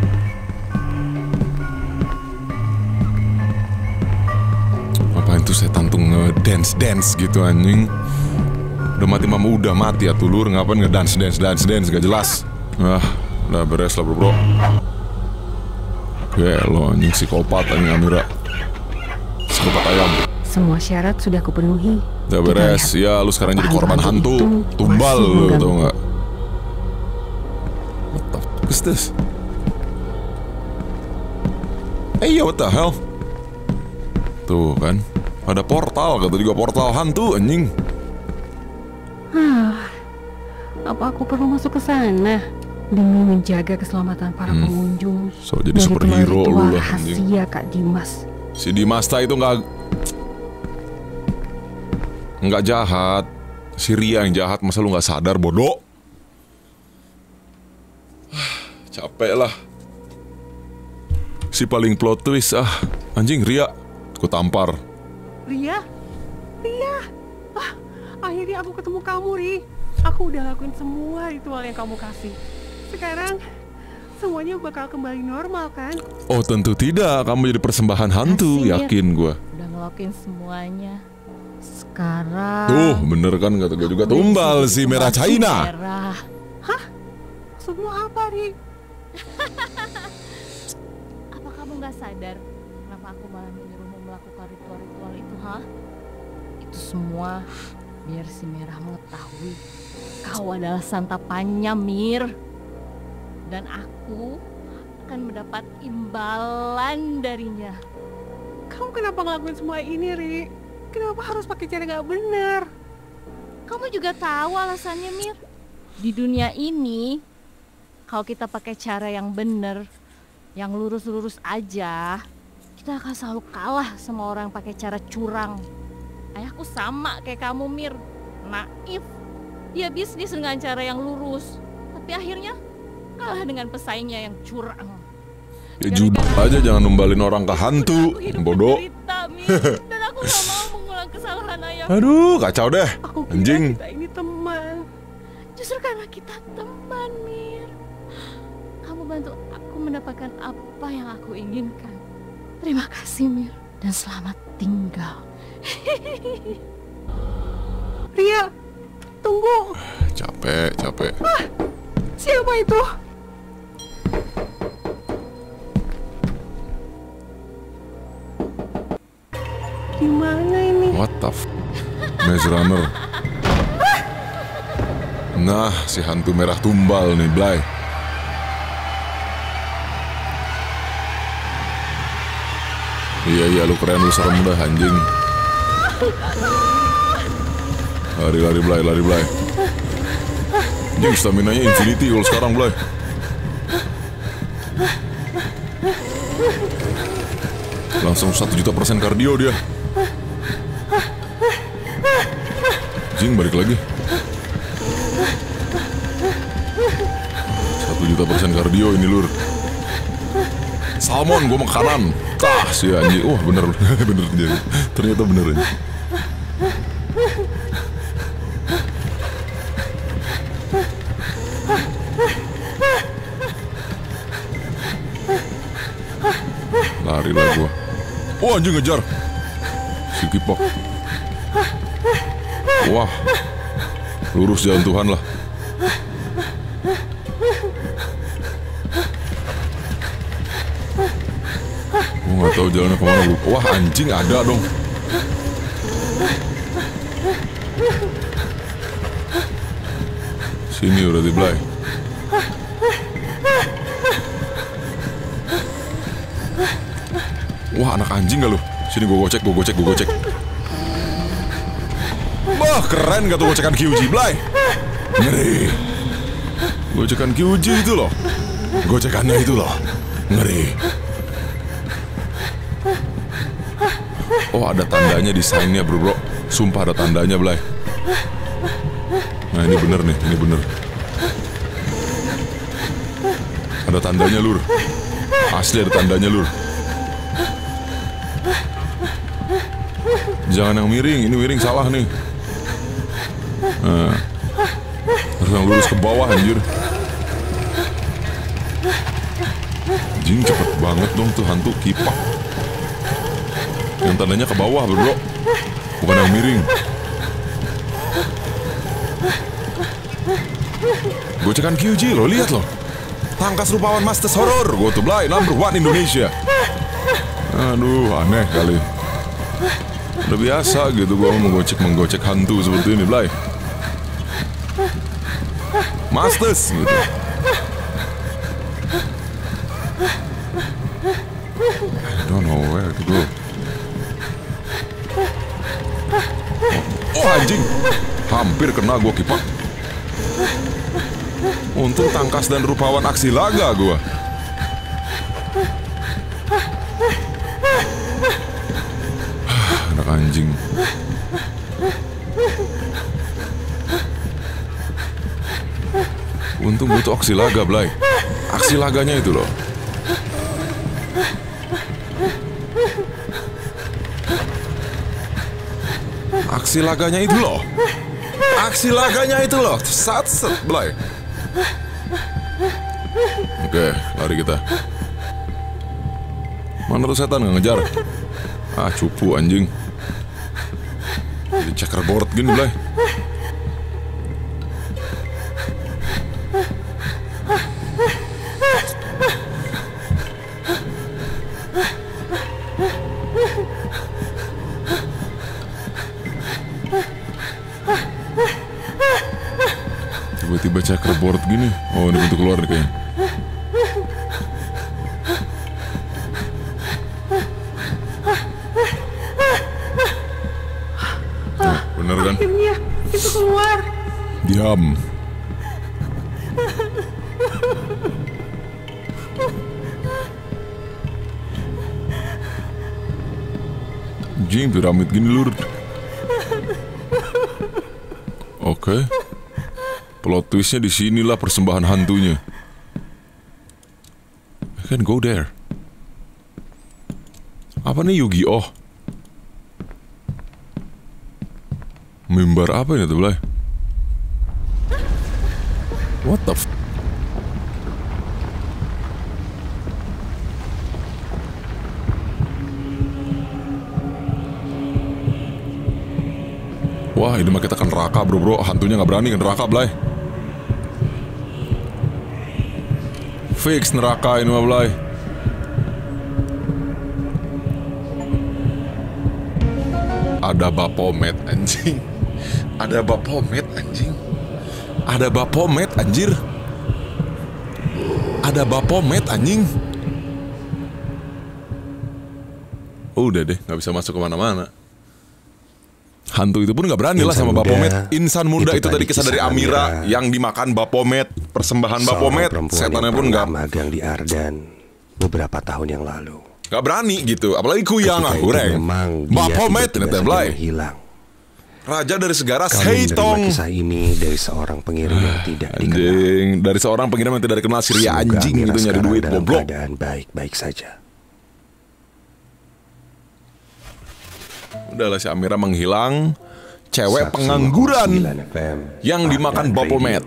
Ngapain tuh setan tuh nge-dance-dance gitu anjing. Udah mati mama udah mati ya tulur, ngapain nge-dance-dance-dance-dance gak jelas. Ah, udah beres lah bro bro. Oke lo anjing psikopat anjing Amira. Psikopat ayam. Semua syarat sudah kupenuhi. Udah Kita beres, lihat. ya lu sekarang jadi Apa korban hantu hantu. itu Tumbal masih lu, mengganggu. tau gak? What the fuck is this? Eh iya, what the hell? Tuh kan, ada portal, kata juga portal hantu anjing. Hah, apa aku perlu masuk ke sana demi menjaga keselamatan para Hmm. pengunjung? So jadi dari superhero ritual lu lah anjing. rahasia Kak Dimas. Si Dimasta itu nggak nggak jahat. Si Ria yang jahat, masa lu nggak sadar bodoh? Capek lah. Si paling plot twist ah, anjing Ria, ku tampar. Ria, Ria, ah, akhirnya aku ketemu kamu, Ri. Aku udah lakuin semua ritual yang kamu kasih. Sekarang semuanya bakal kembali normal kan? Oh tentu tidak, kamu jadi persembahan hantu, Kasih, Mir. yakin gua. Udah ngelakuin semuanya. Sekarang Tuh bener kan, kata gue juga tumbal si merah China. merah. Semua apa, Ri? Apa kamu nggak sadar kenapa aku malah menyuruhmu melakukan ritual-ritual itu, ha? Itu semua biar si merah mengetahui kau adalah santapannya, Mir. Dan aku akan mendapat imbalan darinya. Kamu kenapa ngelakuin semua ini, Ri? Kenapa harus pakai cara nggak bener? Kamu juga tahu alasannya, Mir. Di dunia ini, kalau kita pakai cara yang benar, yang lurus-lurus aja, kita akan selalu kalah sama orang yang pakai cara curang. Ayahku sama kayak kamu, Mir. Naif. Dia bisnis dengan cara yang lurus, tapi akhirnya kalah dengan pesaingnya yang curang. Ya judul aja, jangan numbalin orang ke hantu, Aku hidup bodoh. menderita, Mir. Dan aku gak mau mengulang kesalahan ayahku. Aduh kacau deh, Aku kira anjing. kita ini teman. Justru karena kita teman, Mir. Kamu bantu aku mendapatkan apa yang aku inginkan. Terima kasih, Mir. Dan selamat tinggal. Ria, tunggu. Capek, capek. Siapa itu? Gimana ini? What the f... Maze Runner. Nah, si hantu merah tumbal nih, Blay. Iya, iya, lu keren, lu serem dah, anjing. Lari, lari, Blay, lari, Blay. Anjing, stamina-nya infinity kalau sekarang, Blay. Langsung satu juta persen kardio dia. Anjing, balik lagi. Satu juta persen kardio ini lur. Salmon, gue mau ke kanan. Tah, si anjing. Wah, bener, bener jadi. Ternyata bener aja. Lari lah gue. Oh, anjing ngejar. Si Kipok. Wah, lurus jalan Tuhan lah. Gue nggak tahu jalannya kemana. Wah, anjing ada dong. Sini berarti Blay. Wah, anak anjing gak lu? Sini gue gocek, gue gocek, gue gocek. Wah, keren gak tuh gocekan Q G, Blay? Ngeri. Gocekan Q G itu loh. Gocekannya itu loh. Ngeri. Oh, ada tandanya desainnya bro, bro. Sumpah ada tandanya, Blay. Nah, ini bener nih, ini bener. Ada tandanya, Lur. Asli ada tandanya, Lur. Jangan yang miring, ini miring salah nih. Nah, harus yang lurus ke bawah, anjir. Anjing, cepet banget dong tuh hantu kipak. Yang tandanya ke bawah, bro. Bukan yang miring. Gocekan Q G lo, lihat lo. Tangkas rupawan Masters Horror. Gue tuh Blay, number one Indonesia. Aduh, aneh kali. Udah biasa gitu gue menggocek-menggocek hantu seperti ini, Blay. Masters gitu. I don't know where to go. Oh, oh anjing. Hampir kena gue kipak. Untung tangkas dan rupawan aksi laga gue. Anak anjing. Untung butuh aksi laga, Blay. Aksi laganya itu loh. Aksi laganya itu loh. Aksi laganya itu loh. Sat-set, Blay. Oke, lari kita. Mana tuh setan nggak ngejar? Ah, cupu anjing. Di checkerboard gini, Blay. Tiba-tiba checkerboard gini. Oh, ini pintu keluar nih kayaknya. Tuh, bener kan? Akhirnya itu keluar. Diam. Jing, piramid gini, Lur. Oke. Plot twistnya di sinilah persembahan hantunya. I can go there. Apa nih Yu-Gi-Oh? Mimbar apa ini tuh, Blay? What the f... Wah, ini mah kita ke neraka, bro, bro. Hantunya nggak berani ke neraka, Blay. Fix neraka ini mah, Blay. Ada Bapomet, anjing. Ada Bapomet, anjing. Ada Bapomet, anjir. Ada Bapomet, anjing. Udah deh, nggak bisa masuk kemana-mana. Hantu itu pun nggak berani lah sama Bapomet. Insan muda itu, itu tadi kisah dari Amira, Amira yang dimakan Bapomet, persembahan Bapomet. Setannya pun nggak magang di Ardan beberapa tahun yang lalu. Nggak berani gitu, apalagi Kuyang aku reng. Bapomet ternyata Blay. Hilang. Raja dari segara Seitong. Kisah ini dari seorang pengirim yang tidak dikenal. Anjing, dari seorang pengirim yang tidak dikenal, Syria anjing itu nyari duit goblok. Keadaan baik-baik saja. Udahlah, si Amira menghilang. Cewek pengangguran yang dimakan Bapomet.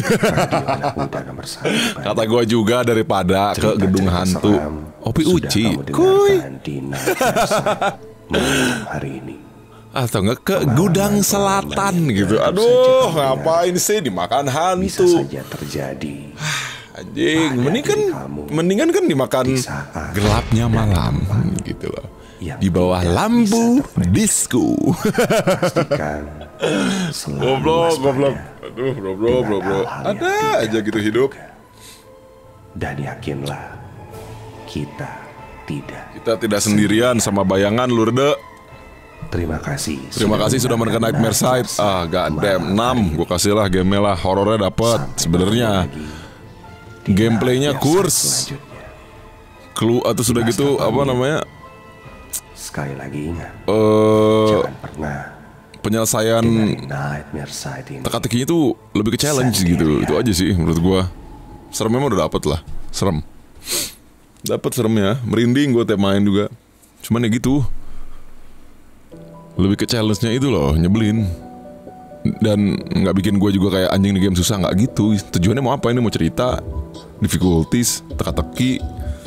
Kata gue juga daripada ke gedung hantu. Opi Uci, kuy. Hari ini. Atau enggak ke gudang selatan gitu. Aduh, ngapain sih dimakan hantu? Bisa saja terjadi. Anjing, mendingan mendingan kan dimakan gelapnya malam gitu loh. yang di bawah tidak lampu bisa terprediksi. disco. Pastikan selalu Goblok, waspada goblok. Aduh, bro, bro, dengan bro, bro. hal-hal yang Ada tidak aja gitu hidup. Dan yakinlah, kita tidak. Kita tidak sendirian sama bayangan lu, Rede. Terima kasih. Terima kasih sudah menekan Nightmare Side. Ah, goddamn, enam. Gue kasih lah game lah, horornya dapet. Sebenarnya gameplaynya kurs. Clue atau sudah gitu apa namanya? Sekali lagi ingat, Eh, jangan pernah penyelesaian tinggalin Nightmare Side ini. teka-tekinya itu lebih ke challenge gitu. Itu aja sih menurut gua. Seremnya mah udah dapet lah. Serem. Dapet seremnya, merinding gue tiap main juga. Cuman ya gitu. Lebih ke challenge-nya itu loh, nyebelin. Dan nggak bikin gue juga kayak anjing di game susah, nggak gitu. Tujuannya mau apa ini? Mau cerita, difficulties, teka-teki,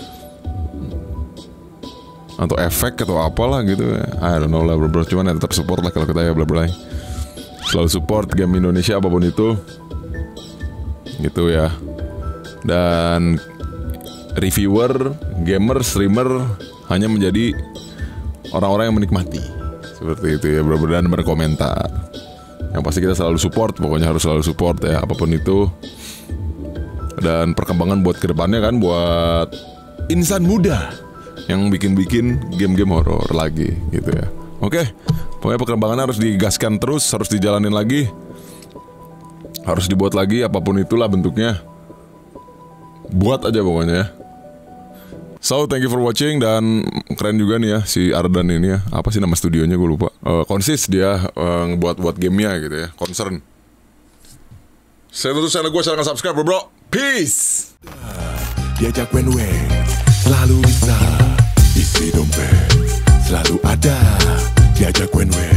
atau efek atau apalah gitu. I don't know lah bro, bro. Cuman ya tetap support lah kalau kita ya bla bla. Selalu support game Indonesia apapun itu. Gitu ya. Dan reviewer, gamer, streamer hanya menjadi orang-orang yang menikmati. Seperti itu ya bro, dan berkomentar. Yang pasti kita selalu support, pokoknya harus selalu support ya apapun itu. Dan perkembangan buat kedepannya kan buat insan muda yang bikin-bikin game-game horor lagi gitu ya. Oke, pokoknya perkembangannya harus digaskan terus, harus dijalanin lagi, harus dibuat lagi apapun itulah bentuknya. Buat aja pokoknya ya. So thank you for watching. Dan keren juga nih ya si Ardan ini ya. Apa sih nama studionya gue lupa. uh, Konsis dia uh, ngebuat-buat gamenya gitu ya. Concern. Saya tutup channel gue, silahkan subscribe bro, bro. Peace. Diajak wen-wen selalu bisa isi dompet, selalu ada diajak wen-wen.